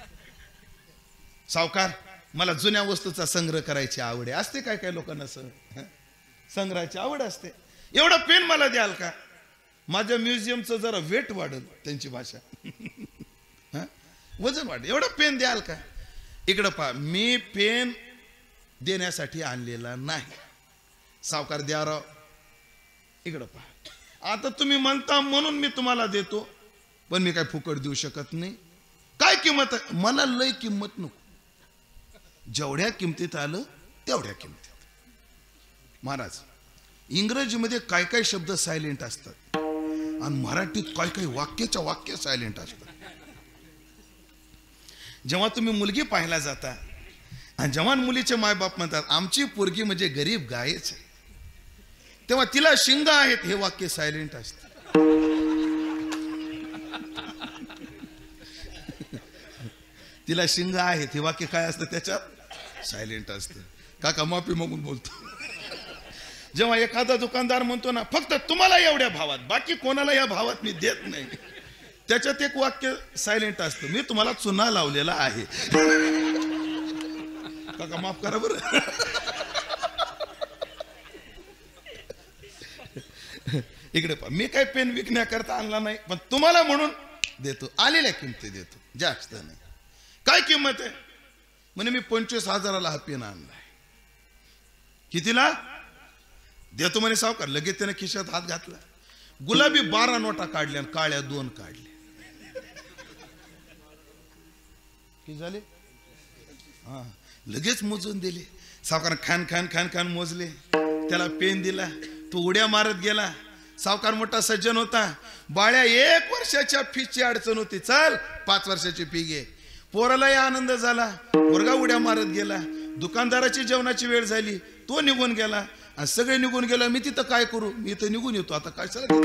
सावकार मला जुन्या वस्तूचा संग्रह करायची आवड आहे. असते काय काय लोकांना संग्रहाची आवड असते. एवढा पेन मला द्याल का? माझ्या म्युझियमचं जरा वेट वाढेल, त्यांची भाषा वजन वाढेल. एवढा पेन द्याल का? इकडं पहा, मी पेन देण्यासाठी आणलेला नाही. सावकार द्या राव. इकडं पहा, आता तुम्ही म्हणता म्हणून मी तुम्हाला देतो, पण मी काय फुकट देऊ शकत नाही. काय किंमत? मला लय किंमत नको. जेवढ्या किमतीत आलं तेवढ्या किमतीत. महाराज, इंग्रजीमध्ये काय काय शब्द सायलेंट असतात आणि मराठीत काय काय वाक्याच्या वाक्य सायलेंट असतात. जेव्हा तुम्ही मुलगी पाहायला जाता आणि जेव्हा मुलीचे मायबाप म्हणतात आमची पोरगी म्हणजे गरीब गायच आहे, तेव्हा तिला शिंग आहेत हे वाक्य सायलेंट असते. तिला शिंग आहेत हे वाक्य काय असतं? त्याच्यात सायलेंट असतं. काका माफी मागून बोलतो. जेव्हा एखादा दुकानदार म्हणतो ना फक्त तुम्हाला एवढ्या भावात, बाकी कोणाला या भावात मी देत नाही, त्याच्यात एक वाक्य सायलेंट असतं, मी तुम्हाला चुना लावलेला आहे. काका माफ करा बरं. इकडे पहा, मी काय पेन विकण्याकरता आणला नाही, पण तुम्हाला म्हणून देतो. आलेल्या किमती देतो, जास्त नाही. काय किंमत आहे? म्हणे मी 25,000ला हा पेन आणलाय. कितीला देतो म्हणे सावकार. लगेच त्याने खिशात हात घातला, गुलाबी 12 नोटा काढल्या आणि काळ्या 2 काढल्या. किती झाले? हा, लगेच मोजून दिले. सावकार खान खान खान खान मोजले, त्याला पेन दिला, तो उड्या मारत गेला. सावकार मोठा सज्जन होता. बाळ्या 1 वर्षाच्या फीची अडचण होती, चल 5 वर्षाची फी घे. पोरालाही आनंद झाला, पोरगा उड्या मारत गेला. दुकानदाराची जेवणाची वेळ झाली, तो निघून गेला आणि सगळे निघून गेला. मी तिथं काय करू? मी इथं निघून येतो. आता काय सर?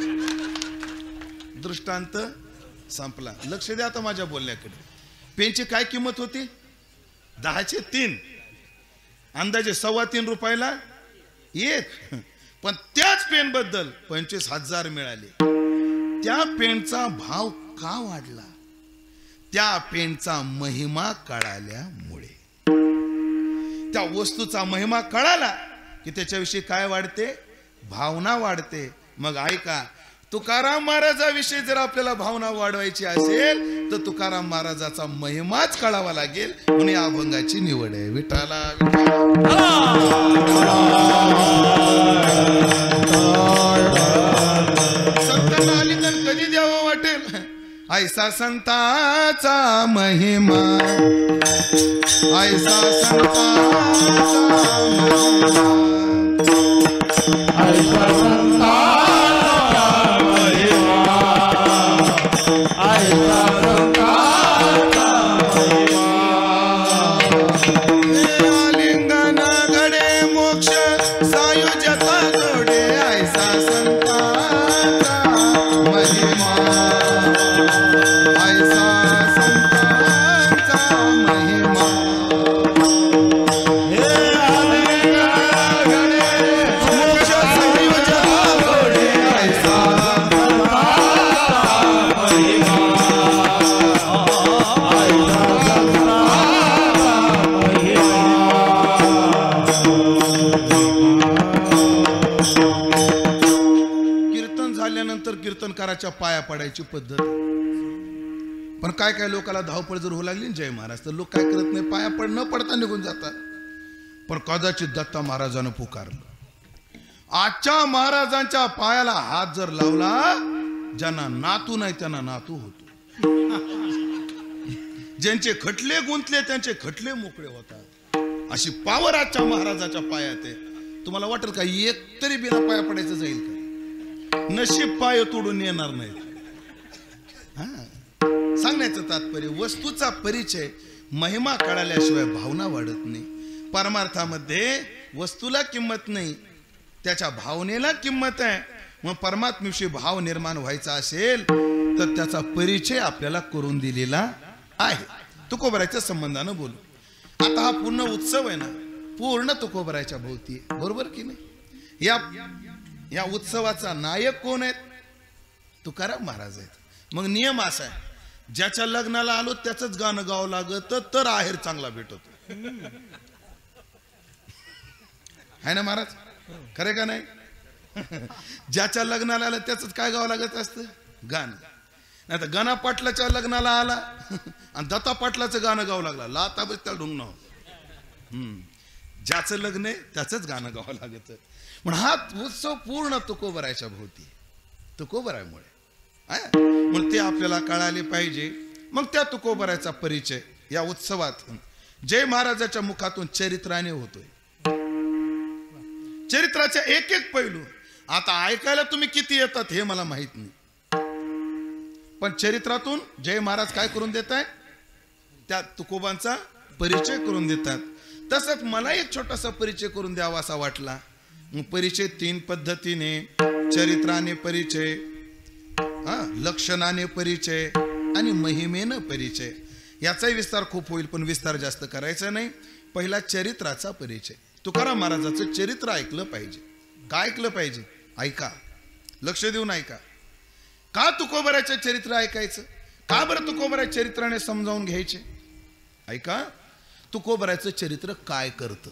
दृष्टांत संपला. लक्ष द्या आता माझ्या बोलण्याकडे. पेनची काय किंमत होती? 10चे 3, अंदाजे 3.25 रुपयाला 1. पण त्याच पेन बद्दल 25,000 मिळाले. त्या पेनचा भाव का वाढला? त्या पेनचा महिमा कळाल्यामुळे. त्या वस्तूचा महिमा कळाला की त्याच्याविषयी काय वाढते? भावना वाढते. मग ऐका, तुकाराम महाराजाविषयी जर आपल्याला भावना वाढवायची असेल तर तुकाराम महाराजाचा महिमाच कळावा लागेल. म्हणून या अभंगाची निवड आहे. विठ्ठला संतांना आलिंगन कधी द्यावं वाटेल? ऐसा संताचा महिमा, ऐसा संताचा महिमा, ऐसा संताचा महिमा, ऐसा संताचा कीर्तनकाराच्या पाया पडायची पद्धत. पण काय काय लोकांना धावपळ जर होऊ लागली जय महाराज तर लोक काय करत नाही, पाया न पडता निघून जातात. पण कदाचित दत्ता महाराजानं पुकारलं. आजच्या महाराजांच्या पायाला हात जर लावला, ज्यांना नातू नाही त्यांना नातू होतो. ज्यांचे खटले गुंतले त्यांचे खटले मोकळे होतात. अशी पावर आजच्या महाराजाच्या पायात आहे. तुम्हाला वाटेल का एक तरी बिना पाया पडायचं जाईल का? नशीब पाय तोडून येणार नाही. सांगण्याचं तात्पर्य वस्तूचा परिचय महिमा कळाल्याशिवाय भावना वाढत नाही. परमार्थामध्ये वस्तूला किंमत नाही, त्याच्या भावनेला किंमत आहे. मग परमात्म्याशी भाव निर्माण व्हायचा असेल तर त्याचा परिचय आपल्याला करून दिलेला आहे. तुकोबराच्या संबंधानं बोलू. आता हा पूर्ण उत्सव आहे ना, पूर्ण तुकोबराच्या भोवती, बरोबर की नाही? या उत्सवाचा नायक कोण आहेत? तुकाराम महाराज आहेत. मग नियम असा आहे, ज्याच्या लग्नाला आलो त्याचंच गाणं गावं लागत तर आहेर चांगला भेटतो. आहे ना महाराज? खरे का नाही? ज्याच्या लग्नाला आलं त्याच काय गावं लागत असतं? गाणं. नाही तर गणा पाटलाच्या लग्नाला आला आणि दत्ता पाटलाचं गाणं गावं लागला, लाता बस त्याला ढुंगण. ज्याचं लग्न आहे त्याचंच गाणं गावं लागत. पण हा उत्सव पूर्ण तुकोबराच्या भोवती, तुकोबरामुळे. मग ते आपल्याला कळाले पाहिजे. मग त्या तुकोबराचा परिचय या उत्सवात जय महाराजाच्या मुखातून चरित्राने होतोय. चरित्राच्या एक एक पैलू. आता ऐकायला तुम्ही किती येतात हे मला माहित नाही, पण चरित्रातून जय महाराज काय करून देत आहेत? त्या तुकोबांचा परिचय करून देतात. तसंच मला एक छोटासा परिचय करून द्यावा असा वाटला. परिचय 3 पद्धतीने: चरित्राने परिचय, लक्षणाने परिचय आणि महिमेनं परिचय. याचाही विस्तार खूप होईल, पण विस्तार जास्त करायचा नाही. पहिला चरित्राचा परिचय. तुकाराम महाराजाचं चरित्र ऐकलं पाहिजे. काय ऐकलं पाहिजे? ऐका, लक्ष देऊन ऐका. का तुकोबराचं चरित्र ऐकायचं? का बरं तुकोबराच्या चरित्राने समजावून घ्यायचे? ऐका, तुकोबराचं चरित्र काय करतं.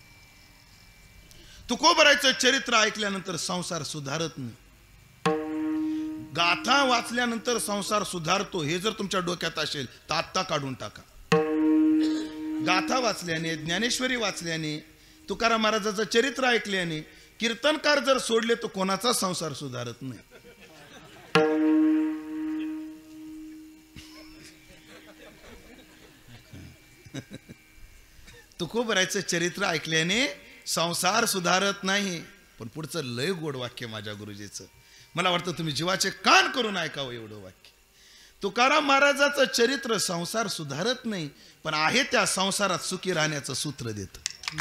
तुकोबराचं चरित्र ऐकल्यानंतर संसार सुधारत नाही. गाथा वाचल्यानंतर संसार सुधारतो हे जर तुमच्या डोक्यात असेल तर आत्ता काढून टाका. गाथा वाचल्याने, ज्ञानेश्वरी वाचल्याने, तुकाराम महाराजाचं चरित्र ऐकल्याने, कीर्तनकार जर सोडले तर कोणाचा संसार सुधारत नाही. तुकोबराचं चरित्र ऐकल्याने संसार सुधारत नाही. पण पुढचं लय गोड वाक्य माझ्या गुरुजीचं, मला वाटतं तुम्ही जीवाचे कान करून ऐकावं एवढं वाक्य. तुकाराम महाराजाचं चरित्र संसार सुधारत नाही, पण आहे त्या संसारात सुखी राहण्याचं सूत्र देत.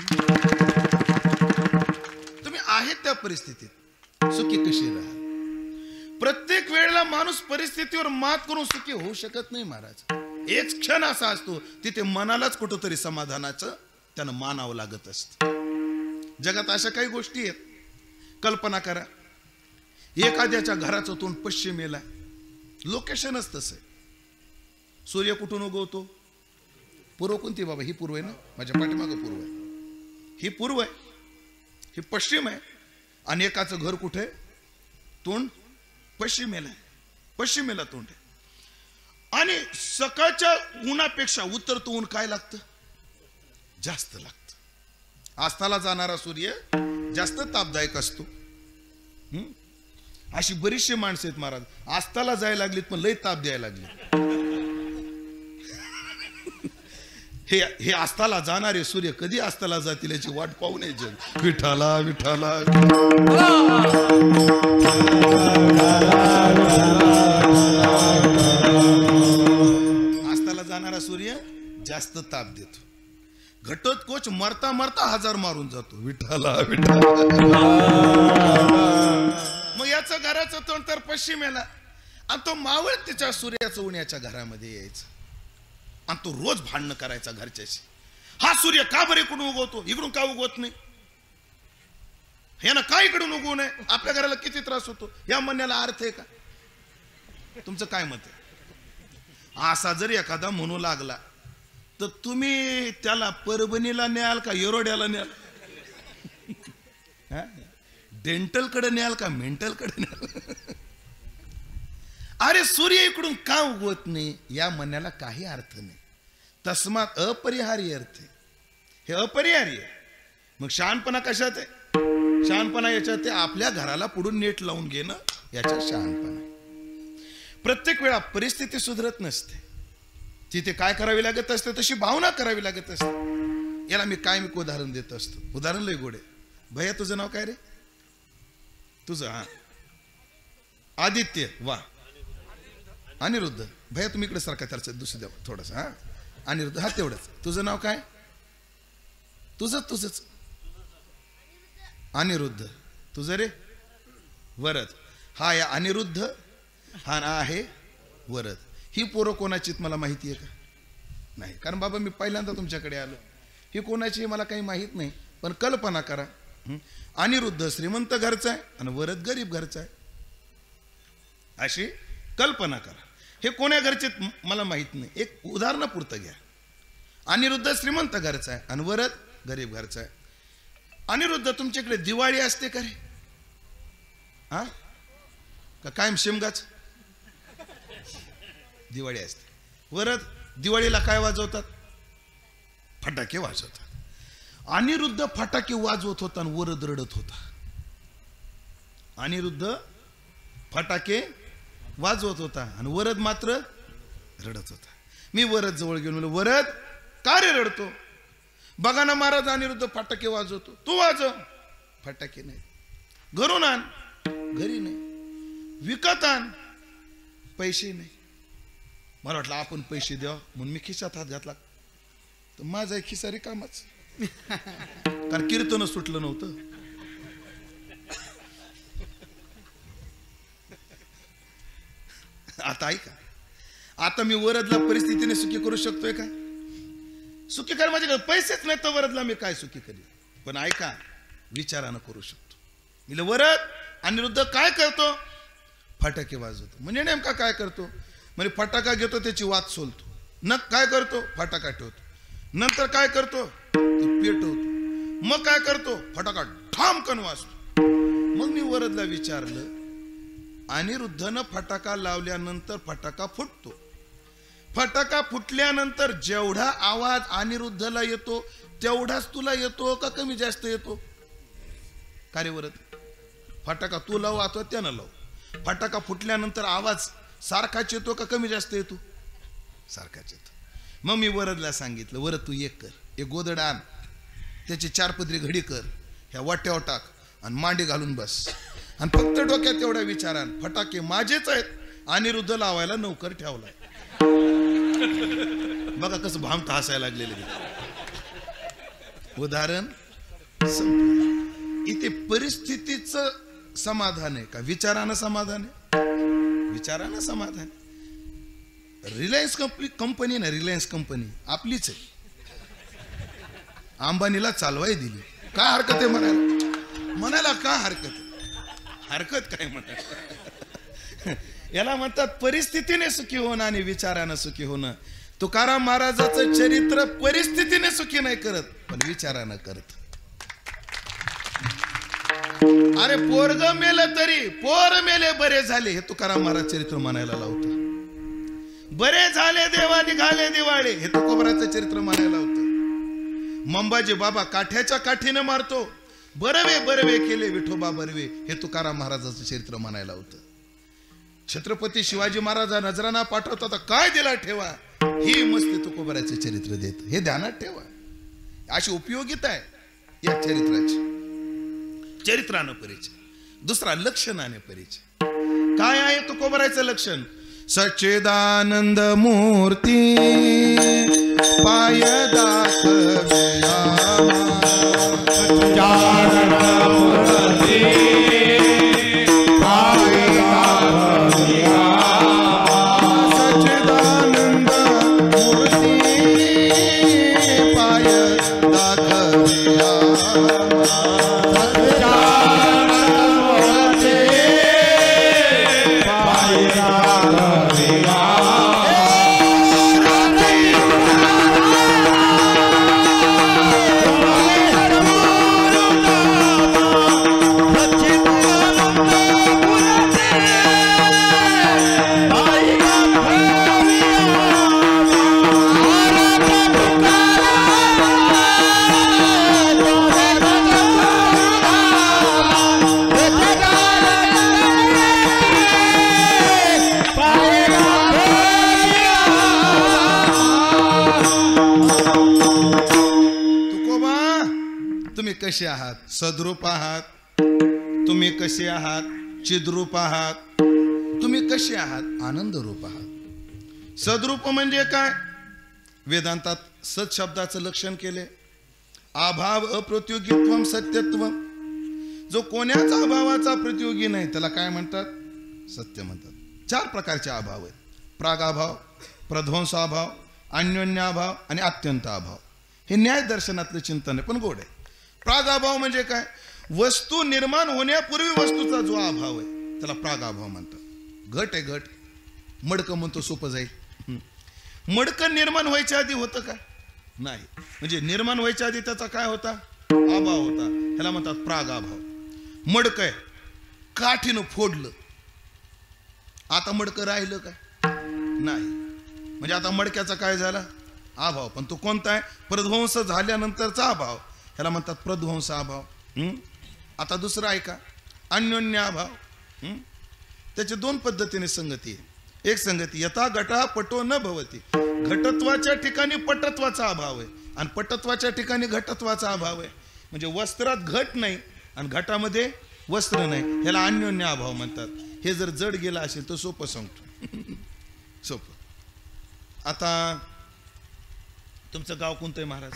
तुम्ही आहे त्या परिस्थितीत सुखी कशी राहा. प्रत्येक वेळेला माणूस परिस्थितीवर मात करून सुखी होऊ शकत नाही महाराज. एक क्षण असा असतो तिथे मनालाच कुठंतरी समाधानाचं त्यानं मानावं लागत असतं. जगात अशा काही गोष्टी आहेत. कल्पना करा, एखाद्याच्या घराचं तोंड पश्चिमेला, लोकेशनच तसं आहे. सूर्य कुठून उगवतो? पूर्व कोणती बाबा? ही पूर्व आहे ना, माझ्या पाठीमागं पूर्व आहे. ही पूर्व आहे, ही पश्चिम आहे. आणि एकाचं घर कुठे? तोंड पश्चिमेला आहे, पश्चिमेला तोंड आहे. आणि सकाळच्या उन्हापेक्षा उतरतो ऊन काय लागतं? जास्त लागतं. आस्थाला जाणारा सूर्य जास्त तापदायक असतो. अशी बरीचशी माणसं आहेत महाराज, आस्थाला जायला लागलीत पण लय ताप द्यायला लागली. हे आस्थाला जाणारे सूर्य कधी आस्थाला जातील याची वाट पाहू नये जग. विठाला विठाला आस्थाला जाणारा सूर्य जास्त ताप देतो. घटोत्कोच मरता मरता 1000 मारून जातो. विठाला विठाला. मग याचं घराचं तोंड तर पश्चिमेला, आणि तो मावळ त्याच्या सूर्याचं उन्हाच्या घरामध्ये यायचं, आणि तो रोज भांडणं करायचा घरच्याशी. हा सूर्य का बरे इकडून उगवतो, इकडून का उगवत नाही? यानं काय इकडून उगवू नये? आपल्या घराला किती त्रास होतो. या म्हणण्याला अर्थ आहे का? तुमचं काय मत आहे? असा जर एखादा म्हणू लागला तर तुम्ही त्याला परभणीला न्याल का येरोड्याला न्याल? डेंटल कडे न्याल का मेंटल कडे न्याल? अरे सूर्य इकडून का उगवत नाही या म्हणण्याला काही अर्थ नाही. तस्मात अपरिहार्य अर्थ आहे. हे अपरिहार्य आहे. मग शहाणपणा कशात आहे? शहाणपणा याच्यात आहे आपल्या घराला पुढून नेट लावून घेणं, याच्यात शहाणपणा. प्रत्येक वेळा परिस्थिती सुधरत नसते. तिथे काय करावी लागत असते तशी भावना करावी लागत असते. याला मी उदाहरण देत असतो. उदाहरण लय गोडे. भैया तुझं नाव काय रे? तुझं? हा, आदित्य. वा, अनिरुद्ध. भैया तुम्ही इकडे सारखा त्याचं दुसरं द्या थोडंसं. हा, अनिरुद्ध. हा, तेवढंच. तुझं नाव काय? तुझंच अनिरुद्ध. तुझं रे? वरद. हा या अनिरुद्ध, हा ना आहे वरद. ही पोरं कोणाचीत मला माहिती आहे का? नाही. कारण बाबा मी पहिल्यांदा तुमच्याकडे आलो. ही कोणाची मला काही माहीत नाही. पण कल्पना करा, अनिरुद्ध श्रीमंत घरचा आहे आणि वरद गरीब घरचा आहे. अशी कल्पना करा. हे कोण्या घरचे मला माहित नाही. एक उदाहरणापुरतं घ्या. अनिरुद्ध श्रीमंत घरचा आहे आणि वरद गरीब घरचा आहे. अनिरुद्ध तुमच्याकडे दिवाळी असते का रे? हा, का कायम शेमगाच? दिवाळी असते. वरद दिवाळीला काय वाजवतात? फटाके वाजवतात. अनिरुद्ध फटाके वाजवत होता आणि वरद रडत होता. अनिरुद्ध फटाके वाजवत होता आणि वरद मात्र रडत होता. मी वरद जवळ गेलो, म्हणलं वरद का रे रडतो? बघा ना महाराज, अनिरुद्ध फटाके वाजवतो, तू वाजव. फटाके नाही. घरून आण, घरी नाही. विकत आण, पैसे नाही. मला वाटलं आपण पैसे द्याव म्हणून मी खिशात हात घातला. तर माझा एक खिसा रिकामाच. कारण कीर्तन सुटलं नव्हतं. आता ऐका, आता मी वरदला परिस्थितीने सुखी करू शकतोय का? सुखी कर, माझ्याकडे पैसेच नाही तर वरदला मी काय सुखी करेल? पण ऐका, विचारानं करू शकतो. मी वरद अनिरुद्ध काय करतो? फटाके वाजवतो. म्हणजे नेमका काय करतो? म्हणजे फटाका घेतो, त्याची वात सोलतो. न काय करतो? फटाका ठेवतो. नंतर काय करतो? ते पेटवतो. मग काय करतो? फटाका ठामकन वाजतो. मग मी वरदला विचारलं, अनिरुद्धनं फटाका लावल्यानंतर फटाका फुटतो. फटाका फुटल्यानंतर जेवढा आवाज अनिरुद्धला येतो तेवढाच तुला येतो का कमी जास्त येतो? का रे वरद? फटाका तू लाव अथवा त्यानं लाव, फटाका फुटल्यानंतर आवाज सारखाच येतो का कमी जास्त येतो? सारखाच येतो. मग मी वरदला सांगितलं, वरद तू एक कर, एक गोदड आण, त्याची 4 पदरी घडी कर, ह्या वाट्यावर टाक आणि मांडी घालून बस आणि फक्त डोक्यात तेवढा विचार आण, फटाके माझेच आहेत, अनिरुद्ध लावायला नौकर ठेवलाय. बघा कसं भामट हसायला लागलेलं. उदाहरण संपलं. इथे परिस्थितीचं समाधान आहे का विचारानं समाधान आहे? विचारानं समाधान. रिलायन्स कंपनी ना, रिलायन्स कंपनी आपलीच आहे. अंबानीला चालवाई दिली. का हरकत आहे म्हणायला का हरकत आहे? हरकत काय म्हणायला? याला म्हणतात परिस्थितीने सुखी होणं आणि विचारानं सुखी होणं. तुकाराम महाराजाचं चरित्र परिस्थितीने सुखी नाही करत, पण विचारानं करत. अरे पोरग मेलं तरी पोर मेले बरे झाले हे तुकाराम महाराज चरित्र म्हणायला लावतं. बरे झाले देवा निघाले दिवाळे हे तुकोबराचं चरित्र म्हणायला लावतं. मंबाजी बाबा काठ्याच्या काठीने मारतो, बरवे बरवे केले विठोबा बरवे हे तुकाराम महाराजाचं चरित्र म्हणायला होतं. छत्रपती शिवाजी महाराज नजराना पाठवता तर काय दिला ठेवा, ही मस्ती तुकोबराचे चरित्र देत. हे ध्यानात ठेवा. अशी उपयोगिता आहे या चरित्राची. चरित्रानं परिचय. दुसरा लक्षणाने परिचय. काय आहे तुकोबराचं लक्षण? सच्चिदानंद मूर्ती पाय दाखविया, कसे आहात? सद्रूप आहात? तुम्ही कसे आहात? चिद्रूप आहात? तुम्ही कसे आहात? आनंद रूप आहात. सद्रूप म्हणजे काय? वेदांतात सत शब्दाचं लक्षण केले. अभाव अप्रतियोगित्वम सत्यत्वम. जो कोण्याचा अभावाचा प्रतियोगी नाही त्याला काय म्हणतात? सत्य म्हणतात. 4 प्रकारचे अभाव आहेत. प्रागाभाव, प्रध्वंसाभाव, अन्योन्याभाव आणि अत्यंत अभाव. हे न्याय दर्शनातलं चिंतन आहे, पण गोड आहे. प्रागाभाव म्हणजे काय? वस्तू निर्माण होण्यापूर्वी वस्तूचा जो अभाव आहे त्याला प्रागाभाव म्हणतात. घट आहे घट. मडकं म्हणतो सोपं जाईल. मडकं निर्माण व्हायच्या आधी होतं का? नाही. म्हणजे निर्माण व्हायच्या आधी त्याचा काय होता? अभाव होता. ह्याला म्हणतात प्रागाभाव. मडकं आहे, काठीनं फोडलं, आता मडकं राहिलं का? नाही. म्हणजे आता मडक्याचा काय झाला? अभाव. पण तो कोणता आहे? प्रध्वंस झाल्यानंतरचा अभाव. ह्याला म्हणतात प्रध्वंस अभाव. आता दुसरा आहे का? अन्योन्य अभाव. त्याची 2 पद्धतीने संगती आहे. एक संगती यथा घटा पटो न भवती. घटत्वाच्या ठिकाणी पटत्वाचा अभाव आहे आणि पटत्वाच्या ठिकाणी घटत्वाचा अभाव आहे. म्हणजे वस्त्रात घट नाही आणि घटामध्ये वस्त्र नाही. ह्याला अन्योन्य अभाव म्हणतात. हे जर जड गेला असेल तर सोपं सांगतो. सोपं. आता तुमचं गाव कोणतं आहे महाराज?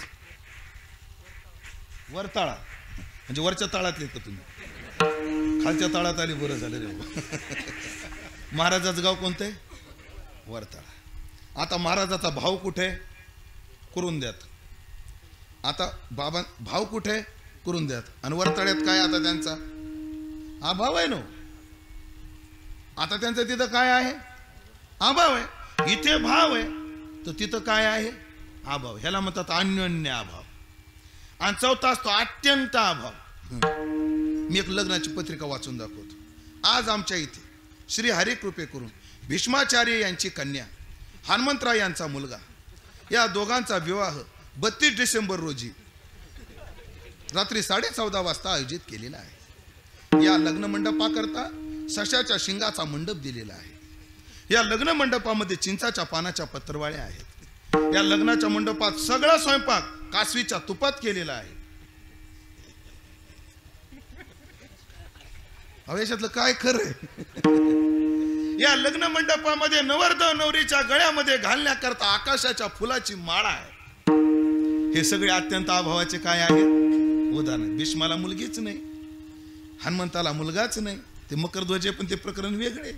वरताळा. म्हणजे वरच्या ताळातले का तुम्ही? खालच्या ताळात आली, बरं झालं रे. महाराजाचं गाव कोणतं आहे? वरताळा. आता महाराजाचा भाव कुठे? कुरुंद्यात. आता बाबा भाव कुठे? कुरुंद्यात. आणि वरताळ्यात काय आता त्यांचा अभाव आहे ना. आता त्यांचं तिथं काय आहे? अभाव आहे. इथे भाव आहे तर तिथं काय आहे? अभाव. ह्याला म्हणतात अन्योन्य अभाव. आणि चौथा असतो अत्यंत अभाव. मी एक लग्नाची पत्रिका वाचून दाखवतो. आज आमच्या इथे श्री हरी कृपे करून भीष्माचार्य यांची कन्या, हनुमंतराव यांचा मुलगा, या दोघांचा विवाह 32 डिसेंबर रोजी रात्री 14:30 वाजता आयोजित केलेला आहे. या लग्न मंडपाकरता सशाच्या शिंगाचा मंडप दिलेला आहे. या लग्न मंडपामध्ये चिंचाच्या पानाच्या पत्रवाळ्या आहेत. या लग्नाच्या मंडपात सगळा स्वयंपाक कासवीच्या तुपात केलेला आहे. याच्यातलं काय खरं आहे? या लग्न मंडपामध्ये नवरदेव नवरीच्या गळ्यामध्ये घालण्याकरता आकाशाच्या फुलाची माळा आहे. हे सगळे अत्यंत अभावाचे काय आहेत? उदाहरण. भीष्माला मुलगीच नाही, हनुमंताला मुलगाच नाही. ते मकरध्वज पण ते प्रकरण वेगळे.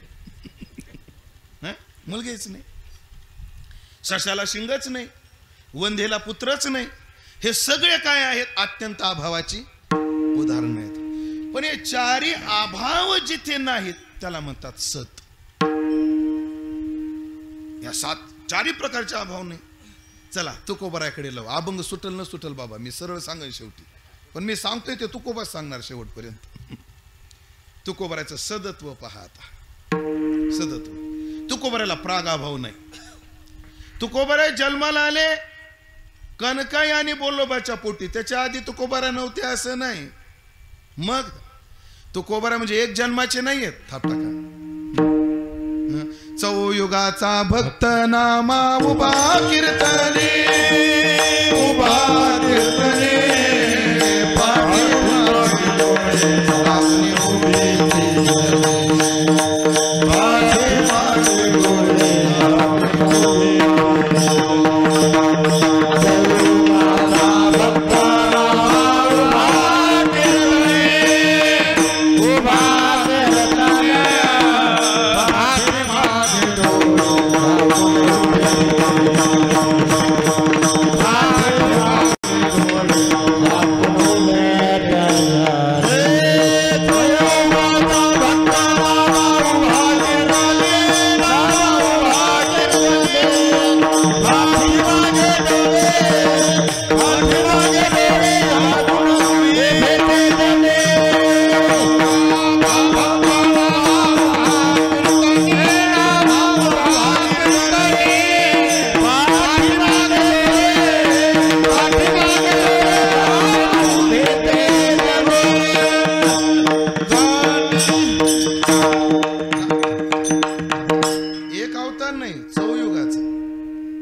मुलगीच नाही. सशाला शिंगच नाही, वंध्येला पुत्रच नाही. हे सगळे काय आहेत? अत्यंत अभावाची उदाहरण आहेत. पण हे 4 अभाव जिथे नाहीत त्याला म्हणतात सत. या 4 प्रकारचे अभाव नाही. चला तुकोबाराकडे लाव. अभंग सुटल न सुटल बाबा, मी सरळ सांगेन शेवटी, पण मी सांगतोय ते तुकोबाच सांगणार शेवटपर्यंत. तुकोबाराचं सदत्व पहा. आता सदत्व. तुकोबाराला प्राग अभाव नाही. तुकोबारा जन्माला आले कनकाई आणि बोलोबाच्या पोटी. त्याच्या आधी तुकोबारा नव्हते असं नाही. मग तुकोबारा म्हणजे एक जन्माचे नाही आहेत. थाप टाका. चौयुगाचा भक्त नामा उभा कीर्तने, उभा कीर्तने,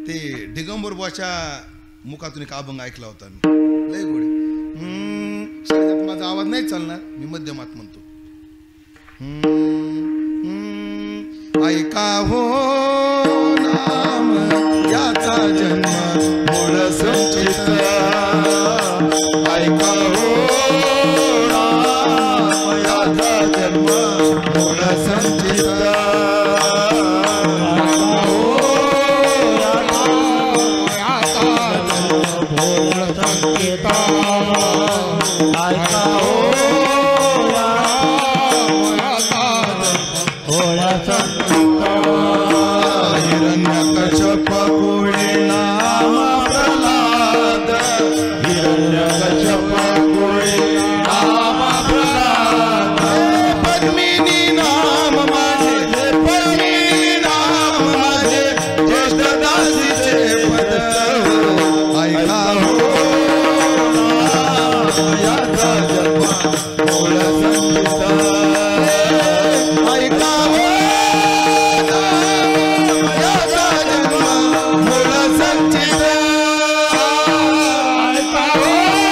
मुखातून एक अभंग ऐकला होता मी, लय गोड. आवाज नाही चालणार, मी मध्यमात म्हणतो. ऐका हो नाम याचा जन्म मूळ संचित, ऐका हो नाम याचा जन्म मूळ संचित, हिरण्यकश्यप कोळे नाम प्रल्हाद, हिरण्यकश्यप कोळे नाम प्रल्हाद, पद्मिनी नाम माझे, पद्मिनी नाम माझे, ज्येष्ठ दासीचे पद, ऐका हो याचा जन्म मूळ संचित, ऐका हो याचा जन्म मूळ संचित, ऐका हो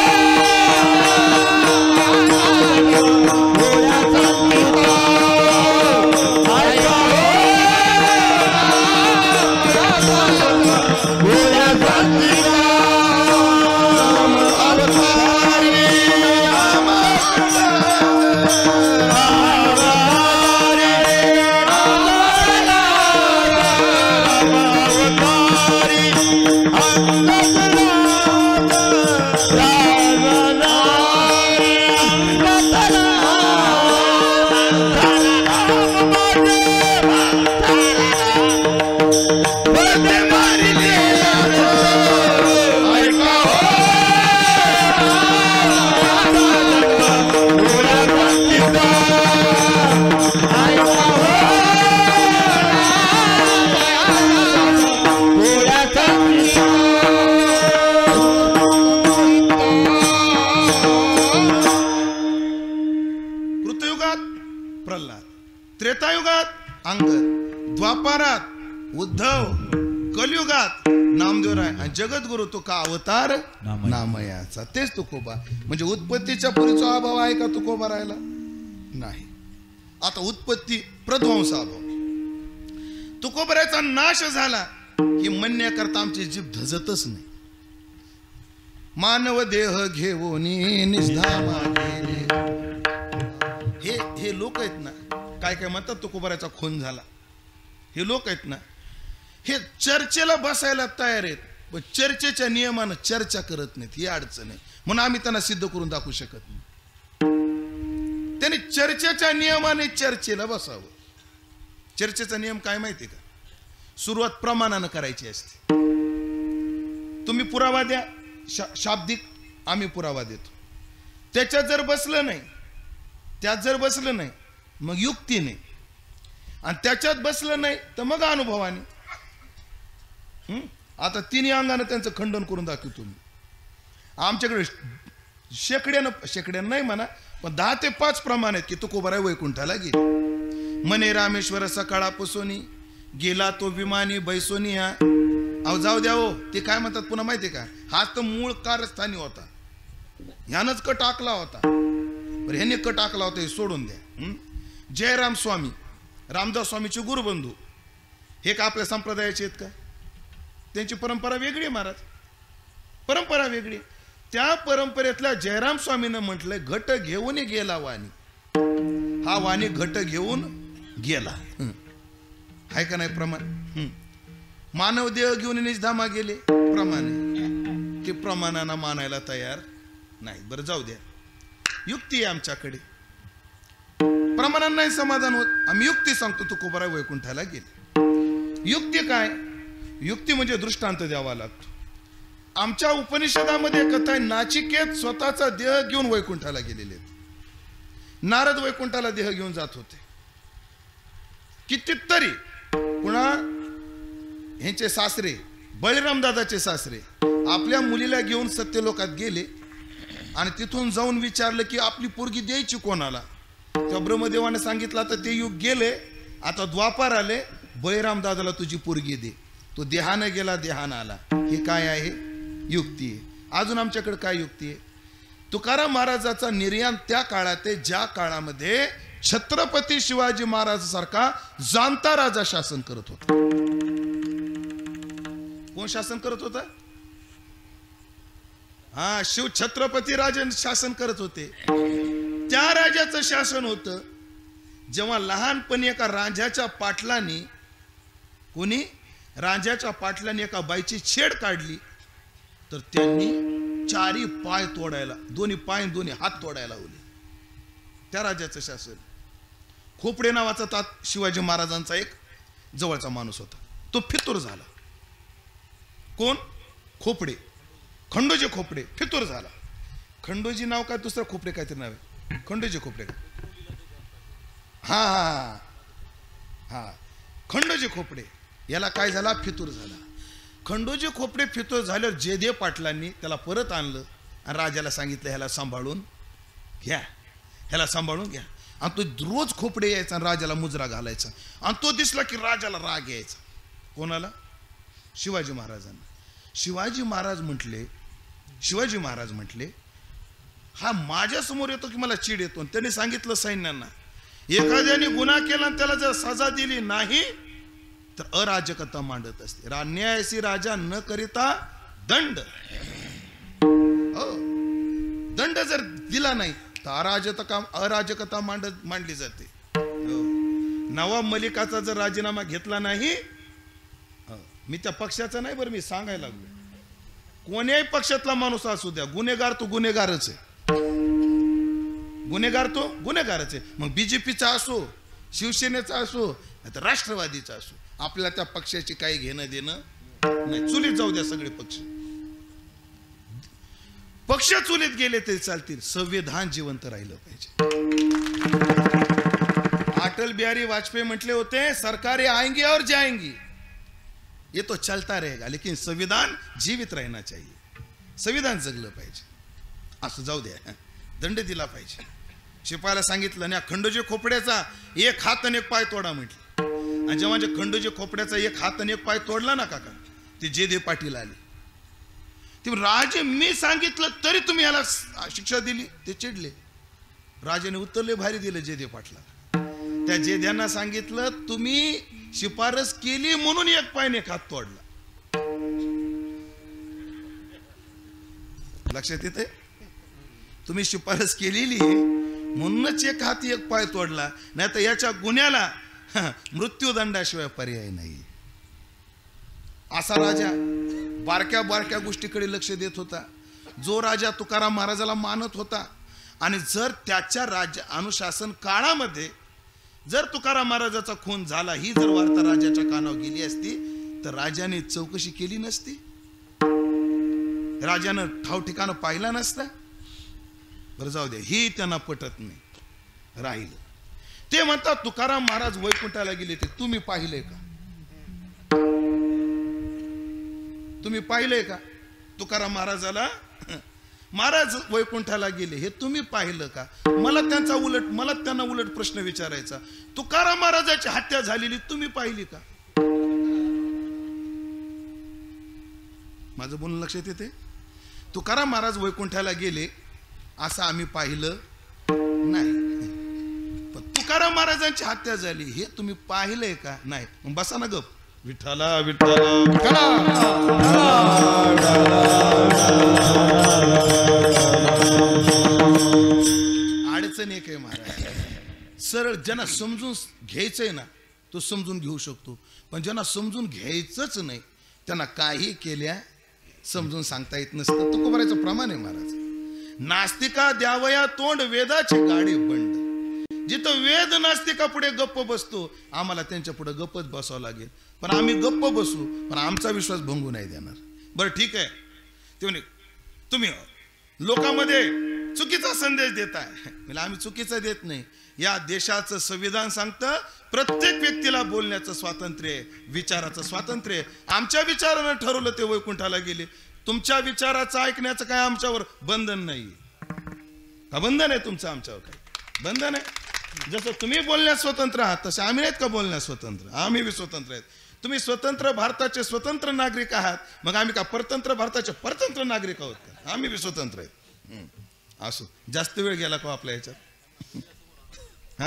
त्रेतायुगात अंगद, द्वापारात उद्धव, कलियुगात नामदेवराय आणि जगद्गुरु तुका अवतार नामयाचा. तेच तुकोबा. म्हणजे उत्पत्तीच्या पूर्वीचा अभाव आहे का तुकोबा राहिला नाही. आता उत्पत्ती प्रध्वंस अभाव, तुकोबऱ्याचा नाश झाला की म्हणण्याकरता आमची जीभ धजतच नाही. मानव देह घेऊन निजधामा गेले. हे लोक आहेत ना, काय काय म्हणतात तुकोबऱ्याचा खून झाला, हे लोक आहेत ना, हे चर्चेला बसायला तयार आहेत, पण चर्चेच्या नियमानं चर्चा करत नाहीत. ही अडचण आहे. म्हणून आम्ही त्यांना सिद्ध करून दाखवू शकत नाही. त्यांनी चर्चेच्या नियमाने चर्चेला बसावं. चर्चेचा नियम काय माहिती का? सुरुवात प्रमाणानं करायची असते. तुम्ही पुरावा द्या, शाब्दिक आम्ही पुरावा देतो. त्याच्यात जर बसलं नाही, त्यात जर बसलं नाही मग युक्तीने, आणि त्याच्यात बसलं नाही तर मग अनुभवाने. आता तिन्ही अंगाने त्यांचं खंडन करून दाखवतो मी. आमच्याकडे शेकड्यानं नाही म्हणा, पण 10 ते 5 प्रमाण आहेत की तुकोबराय वैकुंठाला गेली. मने रामेश्वर सकाळापासून गेला तो विमानी बैसोनी. अहो जाऊ द्या हो, ते काय म्हणतात पुन्हा माहितीये का? हाच तर मूळ कारस्थानी होता, ह्यानंच कट टाकला होता. बरं ह्याने कट टाकला होता, हे सोडून द्या. जयराम स्वामी, रामदास स्वामीचे गुरुबंधू, हे का आपल्या संप्रदायाचे आहेत का? त्यांची परंपरा वेगळी आहे महाराज, परंपरा वेगळी. त्या परंपरेतल्या जयराम स्वामीनं म्हटलंय घट घेऊन गेला वाणी. हा वाणी घट घेऊन गेला, हाय का नाही प्रमाण? मानव देह घेऊन निजधामा गेले, प्रमाण. ते प्रमाणानं मानायला तयार नाही. बरं जाऊ द्या, युक्ती आहे आमच्याकडे. प्रमाणानं नाही समाधान होत, आम्ही युक्ती सांगतो. तुकोबराय वैकुंठाला गेले. युक्ती काय? युक्ती म्हणजे दृष्टांत द्यावा लागतो. आमच्या उपनिषदामध्ये कथा आहे, नाचिकेत स्वतःचा देह घेऊन वैकुंठाला गेलेले आहेत. नारद वैकुंठाला देह घेऊन जात होते कितीतरी. पुन्हा ह्यांचे सासरे, बळीराम दादाचे सासरे, आपल्या मुलीला घेऊन सत्यलोकात गेले आणि तिथून जाऊन विचारलं की आपली पोरगी द्यायची कोणाला. तेव्हा ब्रह्मदेवाने सांगितलं आता ते युग गेले, आता द्वापार आले, बळीराम दादाला तुझी पोरगी दे. तो देहानं गेला, देहानं आला. हे काय आहे? युक्ती आहे. अजून आमच्याकडे काय युक्ती आहे? तुकाराम महाराजाचा निर्याण त्या काळात आहे ज्या काळामध्ये छत्रपती शिवाजी महाराज सारखा जाणता राजा शासन करत होता. कोण शासन करत होता? हा, शिव छत्रपती राजे शासन करत होते. त्या राजाचं शासन होतं जेव्हा लहानपणी एका राजाच्या पाटलाने राजाच्या पाटलाने एका बाईची छेड काढली तर त्यांनी चारी पाय तोडायला, दोन्ही पाय दोन्ही हात तोडायला लावले. त्या राजाचं शासन. खोपडे नावाचा तात शिवाजी महाराजांचा एक जवळचा माणूस होता, तो फितूर झाला. कोण? खोपडे, खंडोजी खोपडे फितूर झाला. खंडोजी नाव काय, दुसरा खोपडे काहीतरी नाव आहे, खंडोजी खोपडे. हा हा हा, खंडोजी खोपडे याला काय झाला, फितूर झाला. खंडोजी खोपडे फितूर झाल्यावर जेदे पाटलांनी त्याला परत आणलं आणि राजाला सांगितलं ह्याला सांभाळून घ्या, ह्याला सांभाळून घ्या. आणि तो रोज खोपडे यायचा आणि राजाला मुजरा घालायचा. आणि तो दिसला की राजाला राग यायचा. कोणाला? शिवाजी महाराजांना. शिवाजी महाराज म्हटले हा माझ्या समोर येतो की मला चिड येतो. त्यांनी सांगितलं सैन्यांना, एखाद्याने गुन्हा केला आणि त्याला जर सजा दिली नाही तर अराजकता मांडत असते. न्यायासी राजा न करिता दंड. दंड जर दिला नाही तर अराजकता मांडली जाते. नवाब मलिकाचा जर राजीनामा घेतला नाही, मी त्या पक्षाचा नाही बरं, मी सांगायला लागलो, कोण्याही पक्षातला माणूस असू द्या, गुन्हेगार तो गुन्हेगारच आहे. गुन्हेगार तो गुन्हेगारच आहे. मग बीजेपीचा असो, शिवसेनेचा असो, नाहीतर राष्ट्रवादीचा असो, आपल्याला त्या पक्षाची काही घेणं देणं नाही. चुलीत जाऊ द्या सगळे पक्ष, पक्ष चुलीत गेले तरी चालतील, संविधान जिवंत राहिलं पाहिजे. अटल बिहारी वाजपेयी म्हटले होते, सरकारें आएंगे और जाएंगी, ये तो चलता रहेगा, लेकिन संविधान जीवित रहना चाहिए. संविधान जगलं पाहिजे. असं जाऊ द्या, दंड दिला पाहिजे. शिपायाला सांगितलं ना, खंडोजी खोपड्याचा एक हात आणि एक पाय तोडा म्हटलं. आणि जेव्हा खंडोजी खोपड्याचा एक हात आणि एक पाय तोडला ना काका, ते जेदे पाटील आले. ते राजे मी सांगितलं तरी तुम्ही याला शिक्षा दिली, ते चिडले. राजाने उत्तर लय भारी दिलं जेदे पाटला. त्या जेद्यांना सांगितलं, तुम्ही शिफारस केली म्हणून एक पायने एक हात तोडला. लक्षात येते? तुम्ही शिफारस केलेली म्हणूनच एक हात एक पाय तोडला, नाही तर याच्या गुन्ह्याला मृत्यूदंडाशिवाय पर्याय नाही. असा राजा बारक्या बारक्या गोष्टीकडे लक्ष देत होता. जो राजा तुकाराम महाराजाला मानत होता. आणि जर त्याच्या राज्य अनुशासन काळामध्ये जर तुकाराम महाराजाचा खून झाला, ही जर वार्ता राजाच्या कानावर गेली असती तर राजाने चौकशी केली नसती, राजानं ठाव ठिकाण पाहिला नसता. बरं जाऊ दे, ही त्यांना पटत नाही. राहिलं ते म्हणतात तुकाराम महाराज वैकुंठाला गेले, ते तुम्ही पाहिलंय का? तुम्ही पाहिलंय का तुकाराम महाराजाला? महाराज वैकुंठाला गेले हे तुम्ही पाहिलं का? मला त्यांना उलट प्रश्न विचारायचा, तुकाराम महाराजाची हत्या झालेली तुम्ही पाहिली का? माझं बोलणं लक्षात येते? तुकाराम महाराज वैकुंठाला गेले असं आम्ही पाहिलं नाही, पण तुकाराम महाराजांची हत्या झाली हे तुम्ही पाहिलंय का? नाही. मग बसा ना गप. विठ्ठला विठ्ठला अडचण एक आहे महाराज. सरळ ज्यांना समजून घ्यायचंय ना तो समजून घेऊ शकतो, पण ज्यांना समजून घ्यायचंच नाही त्यांना काही केल्या समजून सांगता येत नसतं. तुकोबाराचं प्रमाण आहे महाराज. नास्तिका द्यावया तोंड वेदाचे गाडे बंड. जिथं वेद नास्तिका पुढे गप्प बसतो, आम्हाला त्यांच्या पुढे गप्पच बसावं लागेल. पण आम्ही गप्प बसू, पण आमचा विश्वास भंगू नाही देणार. बरं ठीक आहे. ते म्हणे तुम्ही लोकांमध्ये चुकीचा संदेश देताय. म्हणजे आम्ही चुकीचा देत नाही. या देशाचं संविधान सांगतं प्रत्येक व्यक्तीला बोलण्याचं स्वातंत्र्य आहे, विचाराचं स्वातंत्र्य आहे. आमच्या विचारानं ठरवलं ते वैकुंठाला गेले. तुमच्या विचाराचं ऐकण्याचं काय आमच्यावर बंधन नाही का? बंधन आहे तुमचं आमच्यावर? काय बंधन आहे? जसं तुम्ही बोलण्यास स्वतंत्र आहात तसे आम्ही नाहीत का बोलण्यास स्वतंत्र? आम्ही बी स्वतंत्र आहेत. तुम्ही स्वतंत्र भारताचे स्वतंत्र नागरिक आहात, मग आम्ही का परतंत्र भारताचे परतंत्र नागरिक आहोत का? आम्ही बी स्वतंत्र आहेत. असो, जास्त वेळ गेला का आपल्या ह्याच्यात? हा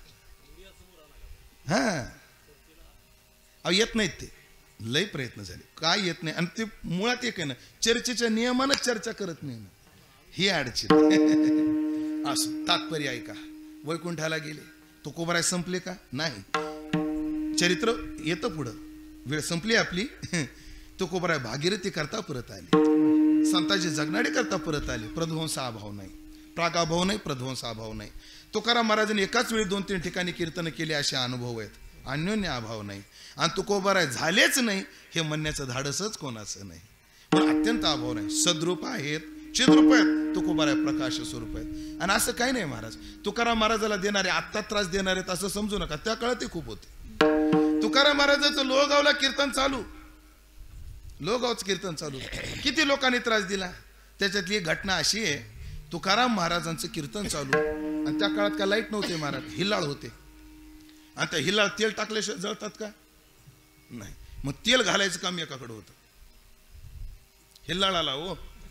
हा येत नाहीत ते, लय प्रयत्न झाले, काय येत नाही. आणि ते मुळात एक आहे ना, चर्चेच्या नियमानच चर्चा करत नाही ना, ही अडचण. असो, तात्पर्य ऐका. वैकुंठाला गेले, तुकोबाराय संपले का? नाही, चरित्र येतं पुढं. वेळ संपली आपली. तुकोबाराय भागीरथी करता परत आले, संतांची जगणारी करता परत आले. प्रध्वंस अभाव नाही, प्रागाभाव नाही, प्रध्वंस अभाव नाही. तुकाराम महाराजांनी एकाच वेळी 2-3 ठिकाणी कीर्तन केले असे अनुभव आहेत. अन्योन्य अभाव नाही. आणि तुकोबाराय झालेच नाही हे म्हणण्याचं धाडसच कोणाचं नाही. पण अत्यंत अभाव नाही. सद्रूप आहेत, चिद्रूप आहेत, तुकोबाराय प्रकाश स्वरूप आहेत. आणि असं काही नाही महाराज, तुकाराम महाराजाला देणारे आत्ता त्रास देणार आहेत असं समजू नका. त्या काळात ते खूप होते. तुकाराम महाराजाचं लोहगावला कीर्तन चालू, लोहगावच कीर्तन चालू, किती लोकांनी त्रास दिला. त्याच्यातली एक घटना अशी आहे, तुकाराम महाराजांचं कीर्तन चालू आणि त्या काळात काय लाईट नव्हते महाराज, हिल्लाळ होते. आणि त्या हिल्लाळ तेल टाकल्याशिवाय जळतात का? नाही. मग तेल घालायचं काम एकाकडे होतं, हिल्लाळाला. हो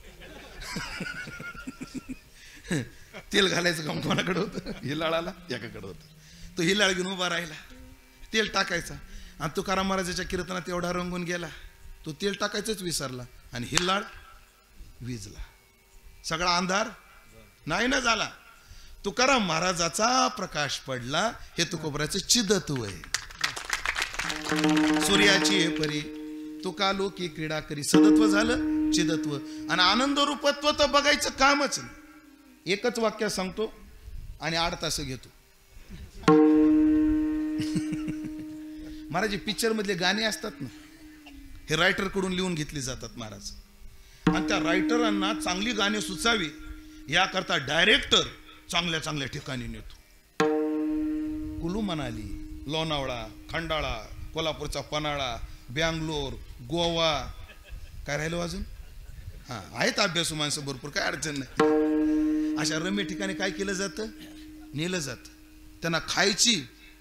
तेल घालायचं काम कोणाकडे होतं? हिल्लाळाला एकाकडे होतं. तो हिल्लाळ घेऊन उभा राहिला, तेल टाकायचा. आणि तुकाराम महाराजाच्या कीर्तनात एवढा रंगून गेला, तो तेल टाकायचंच विसरला आणि हिल्लाळ विजला. सगळा अंधार नाही ना झाला. तुकाराम महाराजाचा प्रकाश पडला. हे तुकोबाराचं चिदत्व आहे. सूर्याची हे परी तुकालोकी क्रीडा करी. सदत्व झालं, चिदत्व. आणि आनंद रूपत्व तर बघायचं कामच नाही. एकच वाक्य सांगतो आणि 8 तास घेतो. महाराज पिक्चर मधले गाणे असतात ना, हे रायटर कडून लिहून घेतली जातात महाराज. आणि त्या रायटरांना चांगली गाणी सुचावी याकरता डायरेक्टर चांगल्या चांगल्या ठिकाणी नेतो. कुलू मनाली, लोणावळा, खंडाळा, कोल्हापूरचा पन्हाळा, बँगलोर, गोवा, काय राहिलो अजून? हा, आहेत अभ्यासू माणसं भरपूर, काय अडचण नाही. अशा रम्य ठिकाणी काय केलं जातं? नेलं जात. त्यांना खायची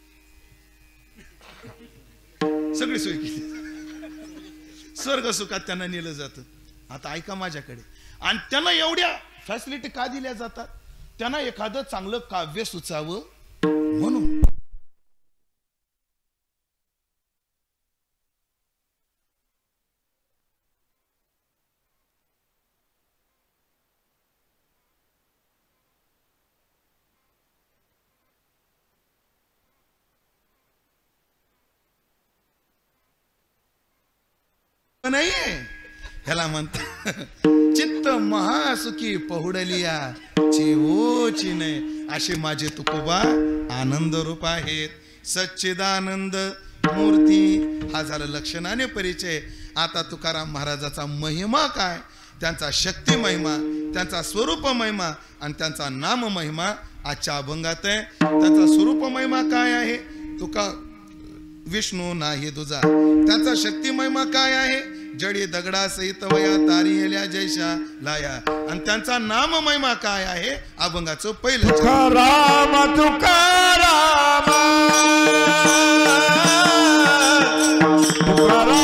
सगळी सोय केली, स्वर्ग सुखात त्यांना नेलं जातं. आता ऐका माझ्याकडे. आणि त्यांना एवढ्या फॅसिलिटी का दिल्या जातात? त्यांना एखादं चांगलं काव्य सुचावं म्हणून. नाही, ह्याला म्हणतात चित्त महासुखी पहुडलिया चिवोची नाही. असे माझे तुकोबा आनंद रूप आहेत, सच्चिदानंद मूर्ती. हा झाला लक्षणाने परिचय. आता तुकाराम महाराजाचा महिमा काय, त्यांचा शक्ती महिमा, त्यांचा स्वरूप महिमा आणि त्यांचा नाम महिमा आजच्या अभंगात आहे. त्यांचा स्वरूप महिमा काय आहे? तुका विष्णू नाही तुझा. त्याचा शक्ती महिमा काय आहे? जडी दगडा सहित वया तारियल्या जैशा लाया. आणि त्यांचा नाम महिमा काय आहे? अभंगाचं पहिलं तुकाराम तुकाराम तुकाराम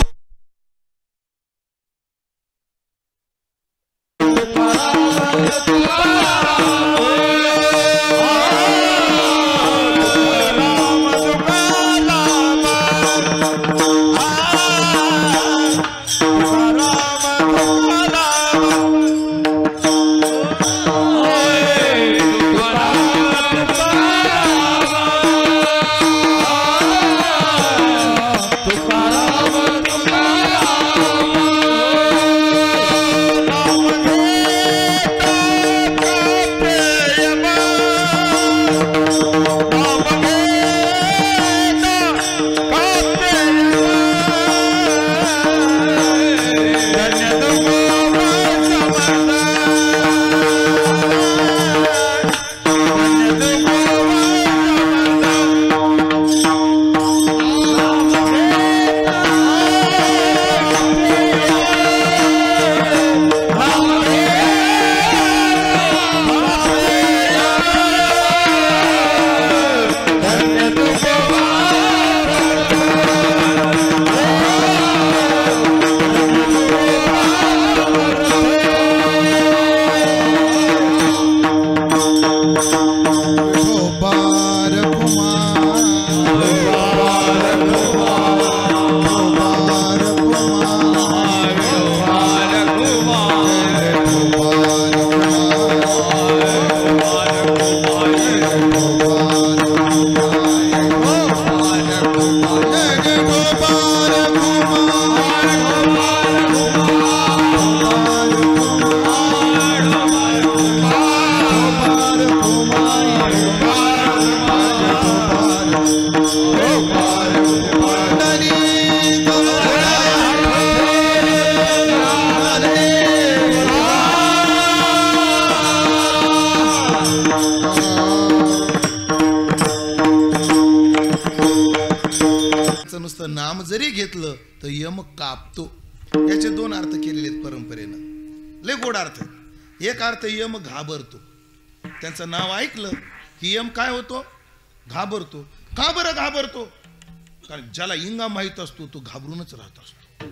नुसतं नाम जरी घेतलं तर यम कापतो. याचे दोन अर्थ केलेले आहेत परंपरेनं, लय गोड अर्थ. एक अर्थ यम घाबरतो. त्यांचं नाव ऐकलं की यम काय होतो? घाबरतो. का बरं घाबरतो? कारण ज्याला इंगा माहित असतो तो घाबरूनच राहत असतो.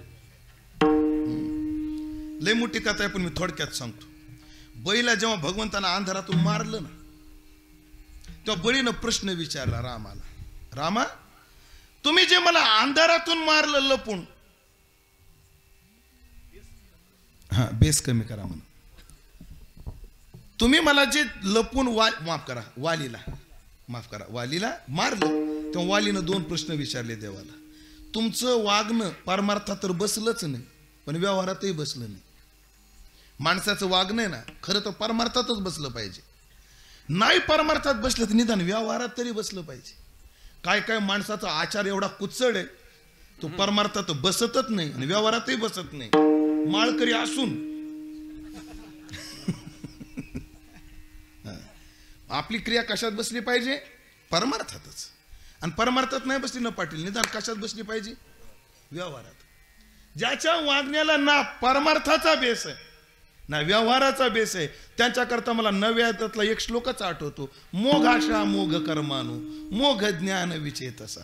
लय मोठी कथा आहे पण मी थोडक्यात सांगतो. बळीला जेव्हा भगवंतानं अंधारातून मारलं ना, तेव्हा बळीनं प्रश्न विचारला रामाला, रामा तुम्ही जे मला अंधारातून मारलं लपून, हा बेस कमी करा म्हणून, तुम्ही मला जे लपून माफ करा वालीला मारलं, तेव्हा वालीनं दोन प्रश्न विचारले देवाला. तुमचं वागणं परमार्थात तर बसलंच नाही, पण व्यवहारातही बसलं नाही. माणसाचं वागणं आहे ना खरं तर परमार्थातच बसलं पाहिजे. नाही परमार्थात बसलं तर निदान व्यवहारात तरी बसलं पाहिजे. काय काय माणसाचा आचार एवढा कुचड आहे, तो परमार्थात बसतच नाही आणि व्यवहारातही बसत नाही. माळकरी असून आपली क्रिया कशात बसली पाहिजे? परमार्थातच. आणि परमार्थात नाही बसली ना पाटील, निदान कशात बसली पाहिजे? व्यवहारात. ज्याच्या वागण्याला ना परमार्थाचा बेस आहे ना व्यवहाराचा बेस आहे, त्यांच्याकरता मला नव्यातला एक श्लोकच आठवतो, मोघाशा मोघ कर्मानु मोघ ज्ञान विचेतसा.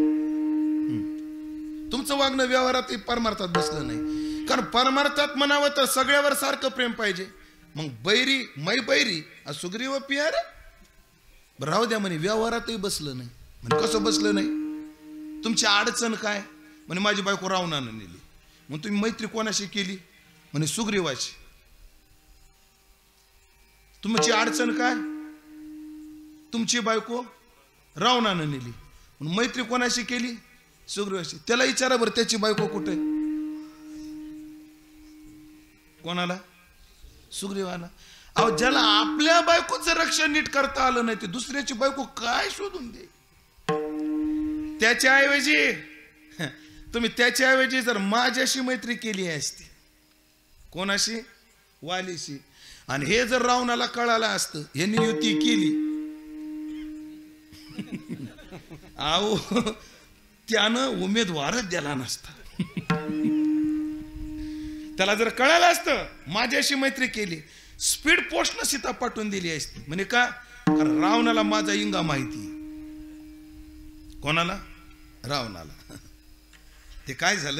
तुमचं वागणं व्यवहारात परमार्थात बसलं नाही. कारण परमार्थात म्हणावं तर सगळ्यावर सारखं प्रेम पाहिजे. मग बैरी मै बैरी सुग्रीव पियार राहू द्या म्हणे, व्यवहारातही बसलं नाही. म्हणजे कसं बसलं नाही? तुमची अडचण काय? म्हणे माझी बायको रावणानं नेली. मग तुम्ही मैत्री कोणाशी केली? म्हणे सुग्रीवाची. तुमची अडचण काय? तुमची बायको रावणानं नेली. म्हणून मैत्री कोणाशी केली? सुग्रीवाशी. त्याला विचारा बरं त्याची बायको कुठे? कोणाला? सुग्रीवाला. अहो ज्याला आपल्या बायकोचं रक्षण नीट करता आलं नाही ते दुसऱ्याची बायको काय शोधून दे? त्याच्याऐवजी तुम्ही जर माझ्याशी मैत्री केली असती. कोणाशी? वालीशी. आणि हे जर रावणाला कळालं असतं यांनी युती केली, अहो त्यानं उमेदवारच दिला नसता. त्याला जर कळालं असतं माझ्याशी मैत्री केली, स्पीड पोस्टनं सीता पाठवून दिली असती. म्हणे का? कारण रावणाला माझा इंगा माहिती. कोणाला? रावणाला. ते काय झालं,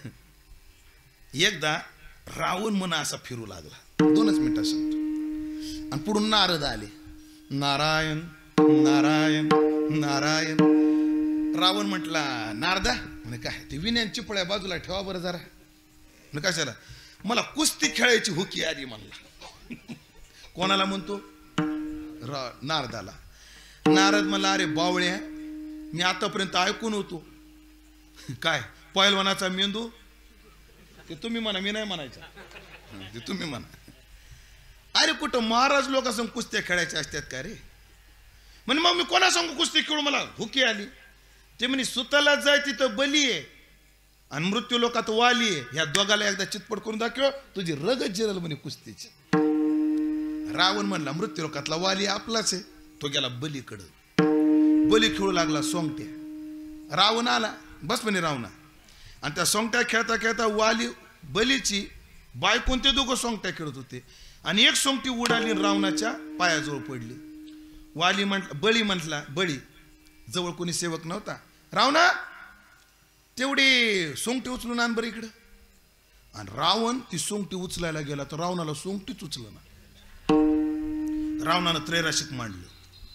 एकदा रावण म्हणा असा फिरू लागला. 2च मिनिटात सांगतो. आणि पुढून नारद आले. नारायण नारायण नारायण. रावण म्हटला नारदा, म्हणे काय ते विनयांची चिपळ्या बाजूला ठेवा बरं जरा. म्हणे कशाला? मला कुस्ती खेळायची हुकी आली म्हणला. कोणाला म्हणतो? नारदाला. नारद म्हणला अरे बावळ्या, मी आतापर्यंत ऐकून होतो काय पैलवानाचा मेंदू. ते तुम्ही म्हणा, मी नाही म्हणायचं, ते तुम्ही म्हणा. अरे कुठं महाराज लोकांसंग कुस्त्या खेळायच्या असतात का रे? म्हणे मग मी कोणासंग कुस्ती खेळू, मला हुकी आली. ते म्हणे सुताला जाय तिथं बली आहे आणि मृत्यू लोकात वाली आहे. ह्या दोघाला एकदा चितपट करून दाखव, तुझी रगत जिरल म्हणे कुस्तीची. रावण म्हणला मृत्यू लोकातला वाली आपलाच आहे. तो गेला बलीकडं. बली खेळू लागला सोंगट्या. रावण आला, बस म्हणे रावणा. आणि त्या सोंगट्या खेळता खेळता वाली बलीची बायकोन ते दोघं सोंगट्या खेळत होते. आणि एक सोंगटी उडाली रावणाच्या पायाजवळ पडली. वाली बळी म्हटला, बळी जवळ कोणी सेवक नव्हता, रावणा तेवढी सोंगटी उचलून आण बरं इकडं. आणि रावण ती सोंगटी उचलायला गेला तर रावणाला सोंगटीच उचलं ना. रावणानं त्रैराशिक मांडलं.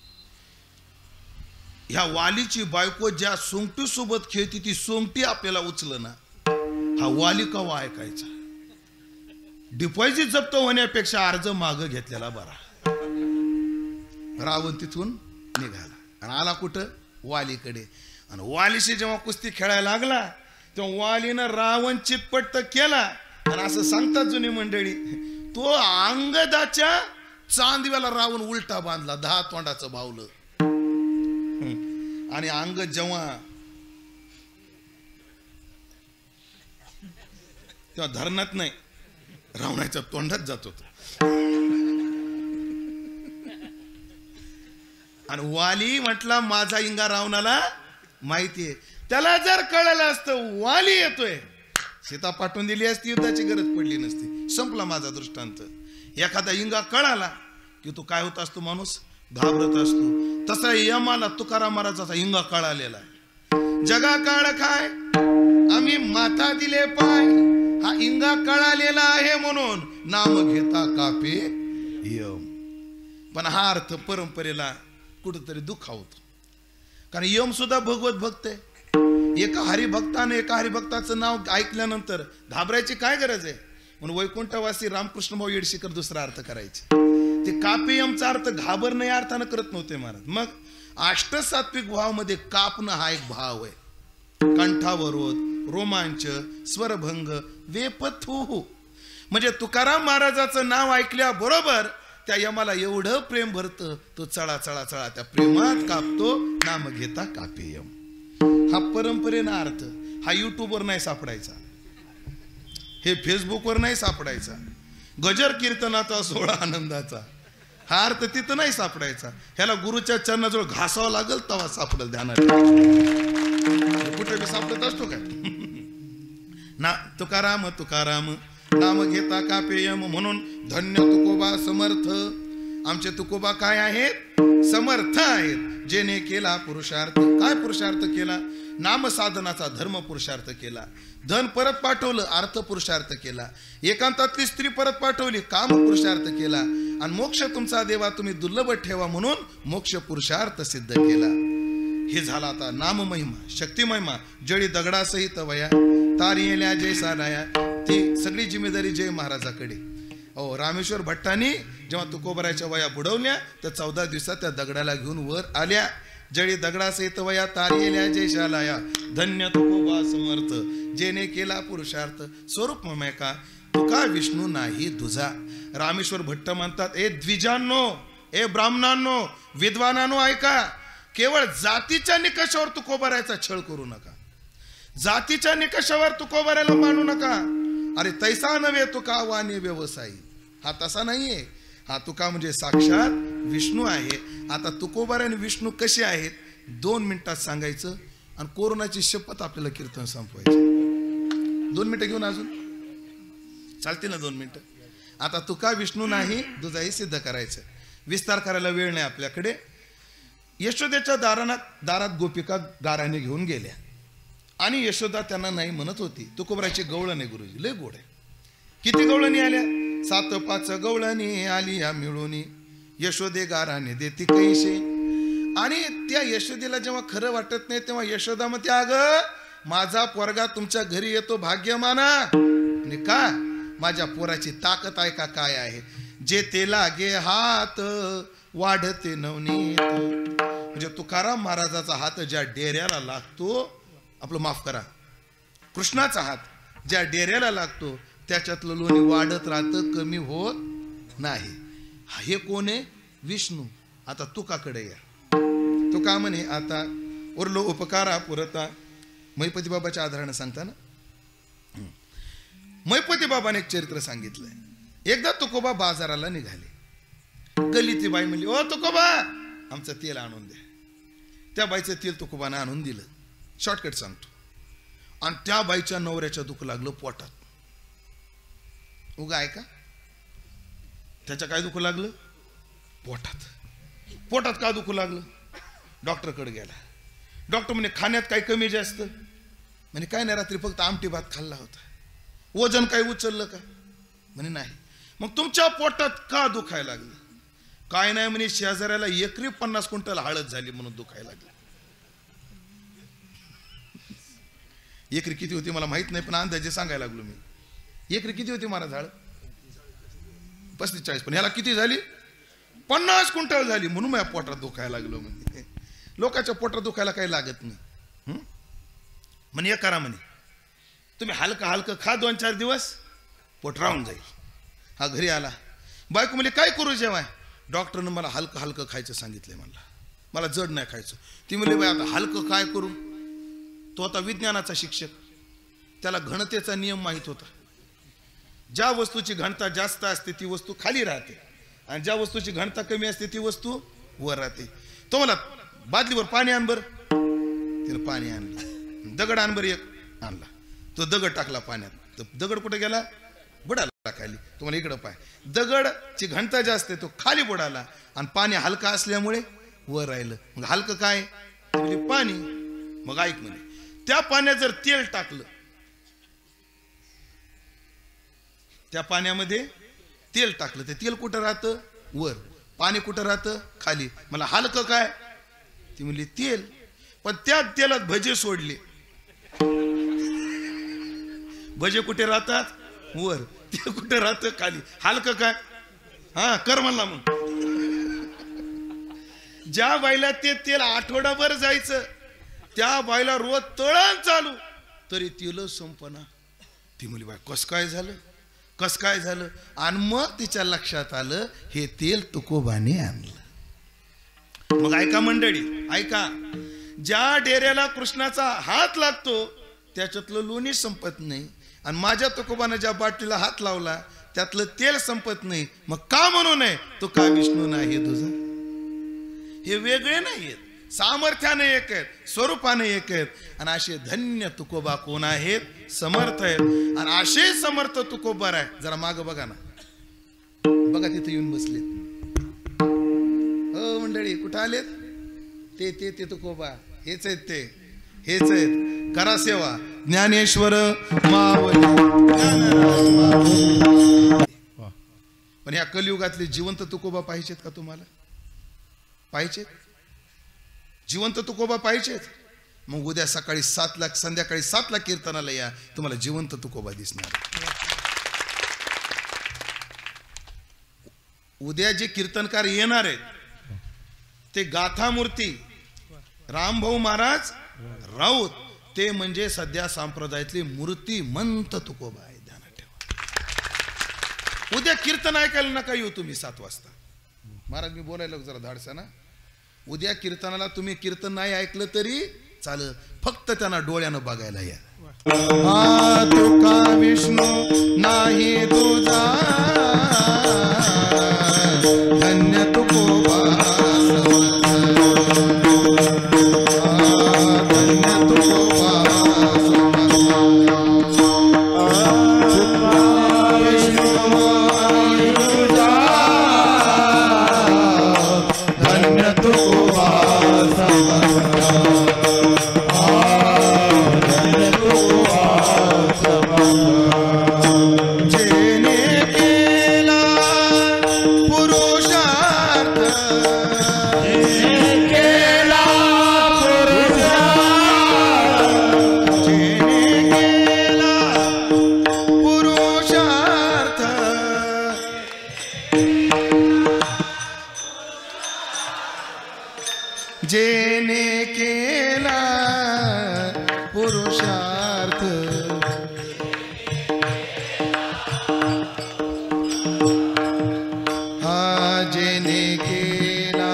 ह्या वालीची बायको ज्या सोंगटी सोबत खेळती ती सोंगटी आपल्याला उचलं ना, हा वाली कवा ऐकायचा? डिपॉझिट जप्त होण्यापेक्षा अर्ज माग घेतलेला बरा. रावण तिथून निघाला आणि आला कुठं वालीकडे. आणि वालीशी जेव्हा कुस्ती खेळायला लागला तेव्हा वालीनं रावण चितपट तर केला. आणि असं सांगतात जुनी मंडळी, तो अंगदाच्या चांदव्याला रावण उलटा बांधला, 10 तोंडाचं बावलं. आणि अंगद जेव्हा तेव्हा धरणात नाही रावणाच्या तोंडात जात होतो. आणि वाली म्हटला माझा इंगा रावणाला माहितीये. त्याला जर कळलं असतं वाली येतोय, सीता पाठवून दिली असती, युद्धाची गरज पडली नसती. संपला माझा दृष्टांत. एखादा इंगा कळाला की तू काय होत असतो, माणूस घाबरत असतो. तसा यमाला तुकाराम महाराजाचा इंगा कळालेला आहे. जगा काळ काय आम्ही माता दिले पाय, हा इंगा कळालेला आहे म्हणून नाम घेता कापे यम. पण हा अर्थ परंपरेला कुठंतरी दुखावतो. कारण यम सुद्धा भगवत भक्त आहे. एका हरिभक्ताने एका हरिभक्ताचं नाव ऐकल्यानंतर घाबरायची काय गरज आहे. म्हणून वैकुंठवासी रामकृष्ण भाऊ येडशीकर दुसरा अर्थ करायचे. ते कापेयमचा अर्थ घाबरणे या अर्थानं करत नव्हते महाराज. मग अष्टसात्विक भावामध्ये कापणं हा एक भाव आहे. कंठावरोध, रोमांच, स्वरभंग, वेपथू. म्हणजे तुकाराम महाराजाचं नाव ऐकल्याबरोबर त्या यमाला एवढं प्रेम भरतं, तो चळा चळा चळा त्या प्रेमात कापतो. नाम घेता कापेयम. हा परंपरेनं अर्थ. हा युट्यूबवर नाही सापडायचा, हे फेसबुकवर नाही सापडायचा. गजर कीर्तनाचा सोहळा आनंदाचा हा अर्थ तिथं नाही सापडायचा. ह्याला गुरुच्या चरणाजवळ घासावं लागल तेव्हा सापडेल ध्यानात. कुठे बी सापडत असतो काय ना. तुकाराम तुकाराम नाम घेता कापेयम. म्हणून धन्य तुकोबा समर्थ. आमचे तुकोबा काय आहेत, समर्थ आहेत. जेने केला पुरुषार्थ. काय पुरुषार्थ केला, नाम साधनाचा धर्म पुरुषार्थ केला. धन परत पाठवलं, अर्थ पुरुषार्थ केला. एकांतातली स्त्री परत पाठवली, काम पुरुषार्थ केला. आणि मोक्ष तुमचा देवा तुम्ही दुर्लभ ठेवा म्हणून मोक्ष पुरुषार्थ सिद्ध केला. हे झाला आता नाम महिमा, शक्ती महिमा. जळी दगडासहित वया तारी येल्या जय साराया. ती सगळी जिम्मेदारी जय महाराजाकडे. रामेश्वर भट्टांनी जेव्हा तुकोबराच्या वया बुडवल्या तर 14 दिवसात त्या दगडाला घेऊन वर आल्या. जळी दगडासहित वया तारी येल्या जय शालाया. धन्य तुकोबा समर्थ जेने केला पुरुषार्थ. स्वरूप मय का तुका विष्णू नाही दुजा. रामेश्वर भट्ट म्हणतात, ए द्विजांनो, ए ब्राह्मणांनो, विद्वानांनो ऐका. केवळ जातीच्या निकषावर तुकोबारायचा छळ करू नका. जातीच्या निकषावर तुकोबारायला मानू नका. अरे तैसा नव्हे तुका वाणी व्यवसायी. हा तसा नाहीये. हा तुका म्हणजे साक्षात विष्णू आहे. आता तुकोबार आणि विष्णू कसे आहेत 2 मिनिटात सांगायचं आणि कोरोनाची शपथ आपल्याला कीर्तन संपवायचे. 2 मिनिटं घेऊन अजून चालतील ना 2 मिनिटं. आता तुका विष्णू नाही दुजाई सिद्ध करायचं. विस्तार करायला वेळ नाही आपल्याकडे. यशोदेच्या दारात गोपिका गाराने घेऊन गेल्या आणि यशोदा त्यांना नाही म्हणत होती. तुकोबराची गवळण आहे गुरुजी, लय गोड आहे. किती गवळणी आल्या, 7-5 गवळणी आलिया मिळून. यशोदे गाराने देती कैसे. आणि त्या यशोदेला जेव्हा खरं वाटत नाही तेव्हा यशोदा म्हणते, अगं माझा पोरगा तुमच्या घरी येतो भाग्यमाना. आणि का माझ्या पोराची ताकद आहे का काय आहे. जे ते लागे हात वाढते नवनीत. म्हणजे तुकाराम महाराजाचा हात ज्या डेऱ्याला लागतो, आपलं माफ करा, कृष्णाचा हात ज्या डेऱ्याला लागतो त्याच्यातलं लोणी वाढत राहतं, कमी होत नाही. हे कोण आहे, विष्णू. आता तुकाकडे या. तुका म्हणे आता उरलो उपकारा पुरता. मैपती बाबाच्या आधारानं सांगता ना. मैपती बाबाने एक चरित्र सांगितलंय. एकदा तुकोबा बाजाराला निघाले. गल्लीतली बाई म्हणली, ओ तुकोबा आमचं तेल आणून द्या. त्या बाईचं तेल तुकोबाने आणून दिलं. शॉर्टकट सांगतो. आणि त्या बाईच्या नवऱ्याच्या दुःख लागलं पोटात. उगा ऐका, त्याच्या काय दुःख लागलं, पोटात. पोटात का दुःख लागलं, डॉक्टरकडे गेला. डॉक्टर म्हणे खाण्यात काही कमी जास्त. म्हणे काय नाही, रात्री फक्त आमटी भात खाल्ला होता. वजन काही उचललं का, म्हणे नाही. मग तुमच्या पोटात का दुखायला लागलं, काय नाही म्हणे शेजाऱ्याला एकरी 50 क्विंटल हळद झाली म्हणून दुखायला लागलं. एकरी किती होती मला माहित नाही, पण अंदाजे सांगायला लागलो मी. एकरी किती होती महाराज हळद, 35-40. पण ह्याला किती झाली, 50 क्विंटल झाली म्हणून माझ्या पोटात दुखायला लागलो म्हणजे. लोकांच्या पोटात दुखायला काही लागत नाही. म्हणे करा म्हणे तुम्ही हलकं हलकं खा 2-4 दिवस पोट राहून जाईल. हा घरी आला. बायको म्हणजे काय करू जेवाय? डॉक्टरनं मला हलकं हलकं खायचं सांगितलंय. मला जड नाही खायचं. ती म्हणली बाई आता हलकं काय करू? तो आता विज्ञानाचा शिक्षक, त्याला घनतेचा नियम माहीत होता. ज्या वस्तूची घनता जास्त असते ती वस्तू खाली राहते आणि ज्या वस्तूची घनता कमी असते ती वस्तू वर राहते. तो मला बादलीवर पाणी आण बरं. तिला पाणी आणलं. दगड आण बरं एक. आणला. तो दगड टाकला पाण्यात. तर दगड कुठे गेला? बुडाला खाली. तुम्हाला इकडं पाय. दगडची घनता जास्त आहे तो खाली बुडाला आणि पाणी हलका असल्यामुळे वर राहिलं. मग हलकं काय? पाणी. मग ऐक म्हणे त्या पाण्यात जर तेल टाकलं, त्या पाण्यामध्ये तेल टाकलं तर तेल कुठं राहतं? वर. पाणी कुठं राहतं? खाली. मला हलकं काय? ती म्हणली तेल. पण त्या तेलात भजे सोडले. भजे कुठे राहतात? वर. तेल कुठे राहतं? खाली. हलकं काय? हा कर म्हणला. मग ज्या बाईला ते तेल आठवडाभर जायचं त्या बाईला रोज तळण चालू तरी तेल संपना. ती म्हणली बाई कस काय झालं? कस काय झालं? आणि मग तिच्या लक्षात आलं हे तेल तुकोबाने आणलं. मग ऐका मंडळी, ऐका. ज्या डेऱ्याला कृष्णाचा हात लागतो त्याच्यातलं लोणी संपत नाही आणि माझ्या तुकोबाने ज्या बाटलीला हात लावला त्यातलं तेल संपत नाही. मग का म्हणू नये तो का विष्णू नाही तुझा? हे वेगळे नाहीयेत, सामर्थ्याने एक आहेत, स्वरूपाने एक आहेत. आणि असे धन्य तुकोबा कोण आहेत? समर्थ आहेत. आणि असे समर्थ तुकोबा आहे. जरा माग बघा ना, बघा तिथे येऊन बसलेत. हो मंडळी कुठं आलेत? ते तुकोबा हेच आहेत. ते हेच आहेत. करा सेवा. ज्ञानेश्वर मावली. पण या कलियुगातले जिवंत तुकोबा पाहिजेत का तुम्हाला? पाहिजेत? जिवंत तुकोबा पाहिजेत? मग उद्या सकाळी 7ला संध्याकाळी 7ला कीर्तनाला या, तुम्हाला जिवंत तुकोबा दिसणार. उद्या जे कीर्तनकार येणार आहेत ते गाथामूर्ती रामभाऊ महाराज राऊत, ते म्हणजे सध्या संप्रदायातले मूर्तिमंत तुकोबा आहे. ध्यानात ठेवा. उद्या कीर्तन ऐकायला नका येऊ तुम्ही 7 वाजता. महाराज मी बोलायला जरा धाडसा ना. उद्या कीर्तनाला तुम्ही कीर्तन नाही ऐकलं तरी चालेल, फक्त त्यांना डोळ्यानं बघायला या. तुका विष्णू नाही तुझा धन्य तुकोबा धन्य तुकोबा जेने केला पुरुषार्थ हा जेने केला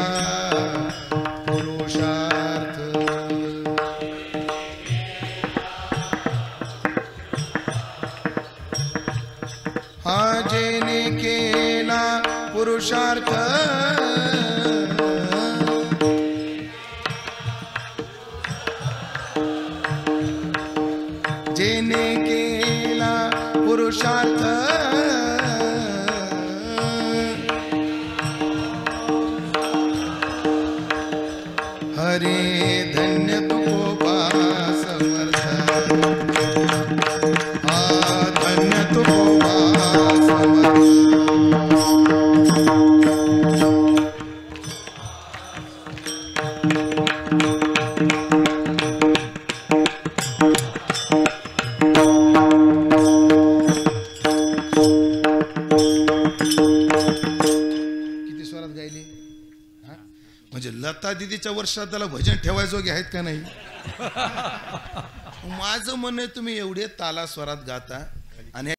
पुरुषार्थ हा जेने केला पुरुषार्थ जेने केला पुरुषार्थ हरे धन्य तुकोबा समर्थ हा धन्य तुकोबा समर्थ. किती स्वरात गायली? त्याच्या वर्षात त्याला भजन ठेवायजोगे आहेत का नाही? माझं म्हणणं तुम्ही एवढे ताला स्वरात गाता आणि